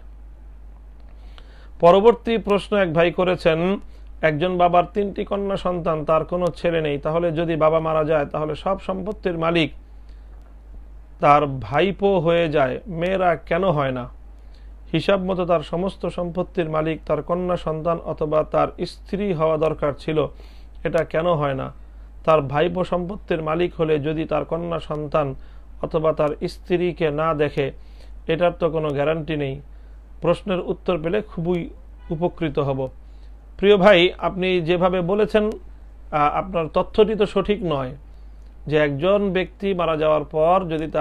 পরবর্তী প্রশ্ন এক ভাই করেছেন, একজন বাবার তিনটি কন্যা সন্তান, তার কোনো ছেলে নেই, তাহলে যদি বাবা মারা যায় তাহলে সব সম্পত্তির মালিক তার ভাইপো হয়ে যায়, মেয়েরা কেন হয় না? হিসাব মতো তার সমস্ত সম্পত্তির মালিক তার কন্যা সন্তান অথবা তার স্ত্রী হওয়া দরকার ছিল, এটা কেন হয় না? তার ভাইপো সম্পত্তির মালিক হলে যদি তার কন্যা সন্তান অথবা তার স্ত্রীকে না দেখে, এটার তো কোনো গ্যারান্টি নেই। প্রশ্নের উত্তর পেলে খুবই উপকৃত হব। প্রিয় ভাই, আপনি যেভাবে বলেছেন আপনার তথ্যটি তো সঠিক নয়, যে একজন ব্যক্তি মারা যাওয়ার পর যদি তার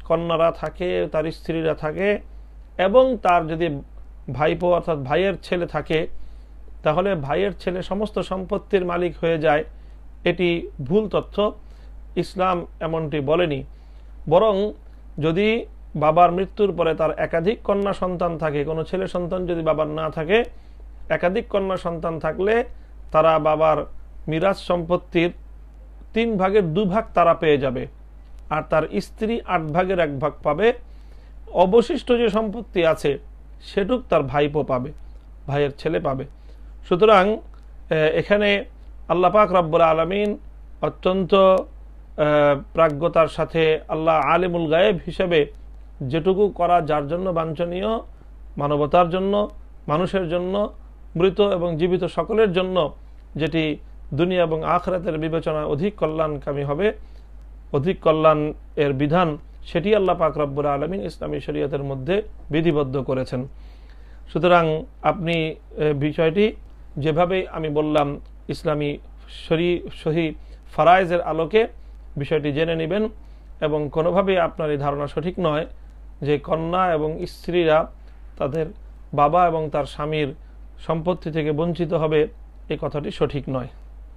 কন্যারা থাকে, তার স্ত্রীরা থাকে, এবং তার যদি ভাইপো অর্থাৎ ভাইয়ের ছেলে থাকে, তাহলে ভাইয়ের ছেলে সমস্ত সম্পত্তির মালিক হয়ে যায়, এটি ভুল তথ্য। ইসলাম এমনটি বলেনি। বরং যদি বাবার মৃত্যুর পরে তার একাধিক কন্যা সন্তান থাকে, কোনো ছেলে সন্তান যদি বাবার না থাকে, একাধিক কন্যা সন্তান থাকলে তারা বাবার মিরাজ সম্পত্তির তিন ভাগের দু ভাগ তারা পেয়ে যাবে, আর তার স্ত্রী আট ভাগের এক ভাগ পাবে। অবশিষ্ট যে সম্পত্তি আছে সেটুক তার ভাইপো পাবে, ভাইয়ের ছেলে পাবে। সুতরাং এখানে আল্লাহ পাক রব্বুল আলামিন অত্যন্ত প্রাজ্ঞতার সাথে আল্লাহ আলিমুল গায়েব হিসেবে যেটুকু করা যার জন্য বাঞ্ছনীয়, মানবতার জন্য, মানুষের জন্য, মৃত এবং জীবিত সকলের জন্য, যেটি দুনিয়া এবং আখিরাতের বিবেচনায় অধিক কল্যাণকামী হবে, অধিক কল্যাণ এর বিধান, সেটি আল্লাহ পাক রব্বুল আলামিন ইসলামী শরীয়তের মধ্যে বিধিবদ্ধ করেছেন। সুতরাং আপনি বিষয়টি যেভাবে আমি বললাম ইসলামী শরী সহি ফারায়েজের আলোকে বিষয়টি জেনে নেবেন, এবং কোনোভাবেই আপনার এই ধারণা সঠিক নয় যে কন্যা এবং স্ত্রীরা তাদের বাবা এবং তার স্বামীর সম্পত্তি থেকে বঞ্চিত হবে, এই কথাটি সঠিক নয়।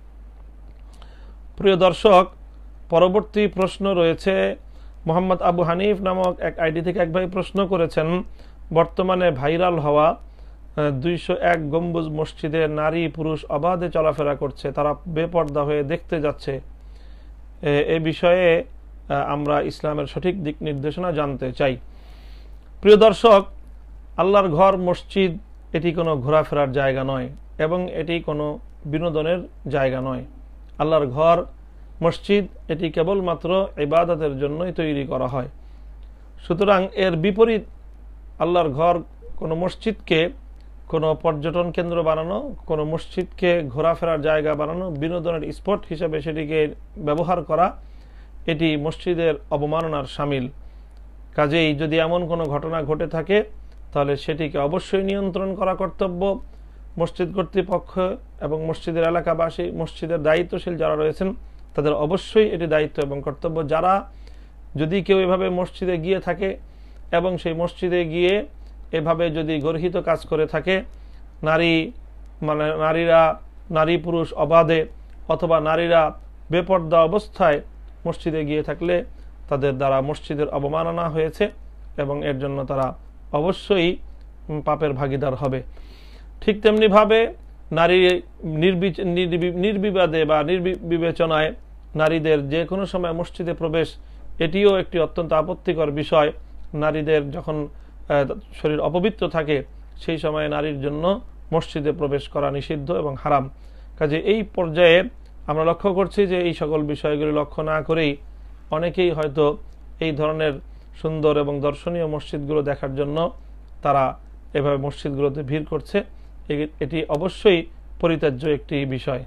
প্রিয় দর্শক, পরবর্তী প্রশ্ন রয়েছে মোহাম্মদ আবু হানিফ নামক এক আইডি থেকে এক ভাই প্রশ্ন করেছেন, বর্তমানে ভাইরাল হওয়া দুইশো এক গম্বুজ মসজিদে নারী পুরুষ অবাধে চলাফেরা করছে, তারা বেপর্দা হয়ে দেখতে যাচ্ছে, এ বিষয়ে আমরা ইসলামের সঠিক দিক নির্দেশনা জানতে চাই। প্রিয় দর্শক, আল্লাহর ঘর মসজিদ এটি কোনো ঘোরাফেরার জায়গা নয়, এবং এটি কোনো বিনোদনের জায়গা নয়। আল্লাহর ঘর মসজিদ এটি কেবলমাত্র ইবাদতের জন্যই তৈরি করা হয়। সুতরাং এর বিপরীত, আল্লাহর ঘর কোনো মসজিদকে কোনো পর্যটন কেন্দ্র বানানো, কোনো মসজিদকে ঘোরাফেরার জায়গা বানানো, বিনোদনের স্পট হিসেবে সেটিকে ব্যবহার করা, এটি মসজিদের অবমাননার শামিল। কাজেই যদি এমন কোনো ঘটনা ঘটে থাকে তাহলে সেটিকে অবশ্যই নিয়ন্ত্রণ করা কর্তব্য মসজিদ কর্তৃপক্ষ এবং মসজিদের এলাকাবাসী, মসজিদের দায়িত্বশীল যারা রয়েছেন তাদের অবশ্যই এটি দায়িত্ব এবং কর্তব্য। যারা যদি কেউ এভাবে মসজিদে গিয়ে থাকে এবং সেই মসজিদে গিয়ে এভাবে যদি গর্হিত কাজ করে থাকে, নারী মানে নারীরা নারী পুরুষ অবাধে অথবা নারীরা বেপর্দা অবস্থায় মসজিদে গিয়ে থাকলে তাদের দ্বারা মসজিদের অবমাননা হয়েছে এবং এর জন্য তারা অবশ্যই পাপের ভাগীদার হবে। ঠিক তেমনিভাবে নারী নির্বিবাদে বা নির্বিবেচনায় নারীদের যে কোনো সময় মসজিদে প্রবেশ, এটিও একটি অত্যন্ত আপত্তিকর বিষয়। নারীদের যখন শরীর অপবিত্র থাকে সেই সময় নারীর জন্য মসজিদে প্রবেশ করা নিষিদ্ধ এবং হারাম। কাজে এই পর্যায়ে আমরা লক্ষ্য করছি যে এই সকল বিষয়গুলি লক্ষ্য না করেই অনেকেই হয়তো এই ধরনের সুন্দর এবং দর্শনীয় মসজিদগুলো দেখার জন্য তারা এভাবে মসজিদগুলোতে ভিড় করছে। এটি অবশ্যই পরিত্যাজ্য একটি বিষয়।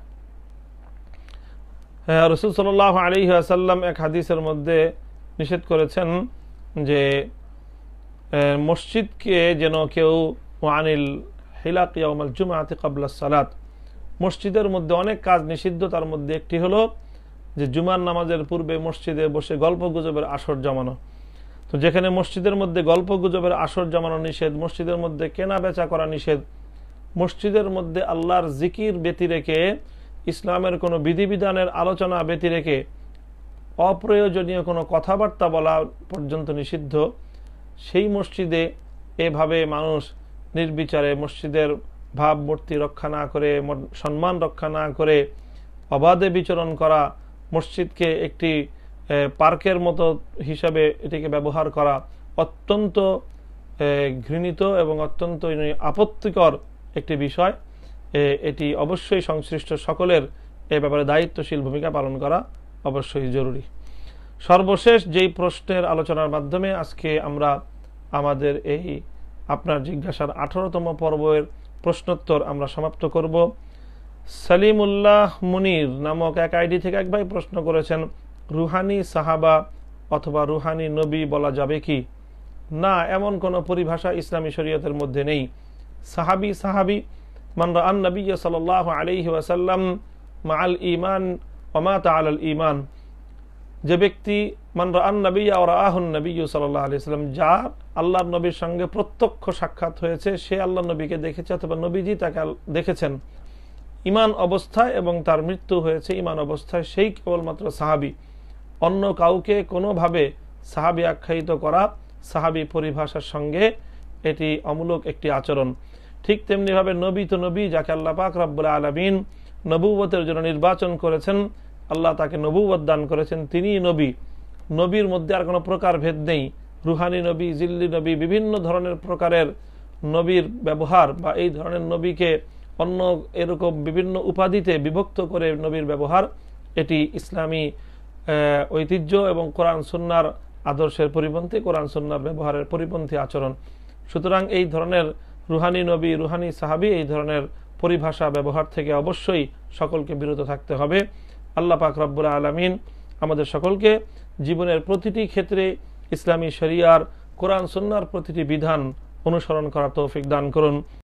রাসূল সাল্লাল্লাহু আলাইহি ওয়াসাল্লাম এক হাদিসের মধ্যে নিষেধ করেছেন যে মসজিদকে যেন কেউ ওয়ানিল হিলাক ইয়াউমাল জুমআতি ক্বাবলা সালাত, মসজিদের মধ্যে অনেক কাজ নিষিদ্ধ, তার মধ্যে একটি হলো যে জুমার নামাজের পূর্বে মসজিদে বসে গল্প গুজবের আসর জমানো। তো যেখানে মসজিদের মধ্যে গল্প গুজবের আসর জমানো নিষেধ, মসজিদের মধ্যে কেনা বেচা করা নিষেধ, মসজিদের মধ্যে আল্লাহর জিকির ব্যতি রেখে, ইসলামের কোনো বিধিবিধানের আলোচনা ব্যতি রেখে অপ্রয়োজনীয় কোনো কথাবার্তা বলা পর্যন্ত নিষিদ্ধ, সেই মসজিদে এভাবে মানুষ নির্বিচারে মসজিদের ভাবমূর্তি রক্ষা না করে, সম্মান রক্ষা না করে অবাধে বিচরণ করা, মসজিদকে একটি পার্কের মতো হিসাবে এটিকে ব্যবহার করা অত্যন্ত ঘৃণিত এবং অত্যন্ত আপত্তিকর একটি বিষয়। এটি অবশ্যই সংশ্লিষ্ট সকলের এ ব্যাপারে দায়িত্বশীল ভূমিকা পালন করা অবশ্যই জরুরি। সর্বশেষ যেই প্রশ্নের আলোচনার মাধ্যমে আজকে আমরা আমাদের এই আপনার জিজ্ঞাসার আঠারোতম পর্বের প্রশ্নোত্তর আমরা সমাপ্ত করব। সালিমুল্লাহ মুনির নামক এক আইডি থেকে এক ভাই প্রশ্ন করেছেন, রুহানি সাহাবা অথবা রুহানি নবী বলা যাবে কি? না, এমন কোন পরিভাষা ইসলামী শরীয়তের মধ্যে নেই। সাহাবি সাহাবি মান রাআন নবী সাল্লাল্লাহু আলাইহি ওয়াসাল্লাম মাআল ঈমান ওয়া মাতা আলাল ঈমান, যে ব্যক্তি মান রাআন নাবিয়্যা ওয়া রাআহুন নাবিয়্যু সাল্লাল্লাহু আলাইহি ওয়াসাল্লাম, যার আল্লাহর নবীর সঙ্গে প্রত্যক্ষ সাক্ষাৎ হয়েছে সে আল্লাহর নবীকে দেখেছে অথবা নবীজি তাকে দেখেছেন ঈমান অবস্থায় এবং তার মৃত্যু হয়েছে ঈমান অবস্থায়, সেই কেবলমাত্র সাহাবী। অন্য কাউকে কোনোভাবে সাহাবী আখ্যায়িত করা সাহাবী পরিভাষার সঙ্গে এটি অমূলক একটি আচরণ। ঠিক তেমনিভাবে নবী তো নবী, যাকে আল্লাহ পাক রব্বুল আলামিন নবুয়তের জন্য নির্বাচন করেছেন, আল্লাহ তাকে নবুয়ত দান করেছেন, তিনিই নবী। নবীর মধ্যে আর কোনো প্রকার ভেদ নেই। রুহানি নবী, জিল্লি নবী, বিভিন্ন ধরনের প্রকারের নবীর ব্যবহার বা এই ধরনের নবীকে অন্য এরকম বিভিন্ন উপাধিতে বিভক্ত করে নবীর ব্যবহার, এটি ইসলামী ঐতিহ্য এবং কোরআন সুন্নাহর আদর্শের পরিপন্থী, কোরআন সুন্নাহর ব্যবহারের পরিপন্থী আচরণ। সুতরাং এই ধরনের রুহানি নবী, রুহানি সাহাবী, এই ধরনের পরিভাষা ব্যবহার থেকে অবশ্যই সকলকে বিরত থাকতে হবে। আল্লাহ পাক রব্বুল আলামিন আমাদের সকলকে জীবনের প্রতিটি ক্ষেত্রে ইসলামী শরিয়ার, কোরআন সুন্নাহর প্রতিটি বিধান অনুসরণ করার তৌফিক দান করুন।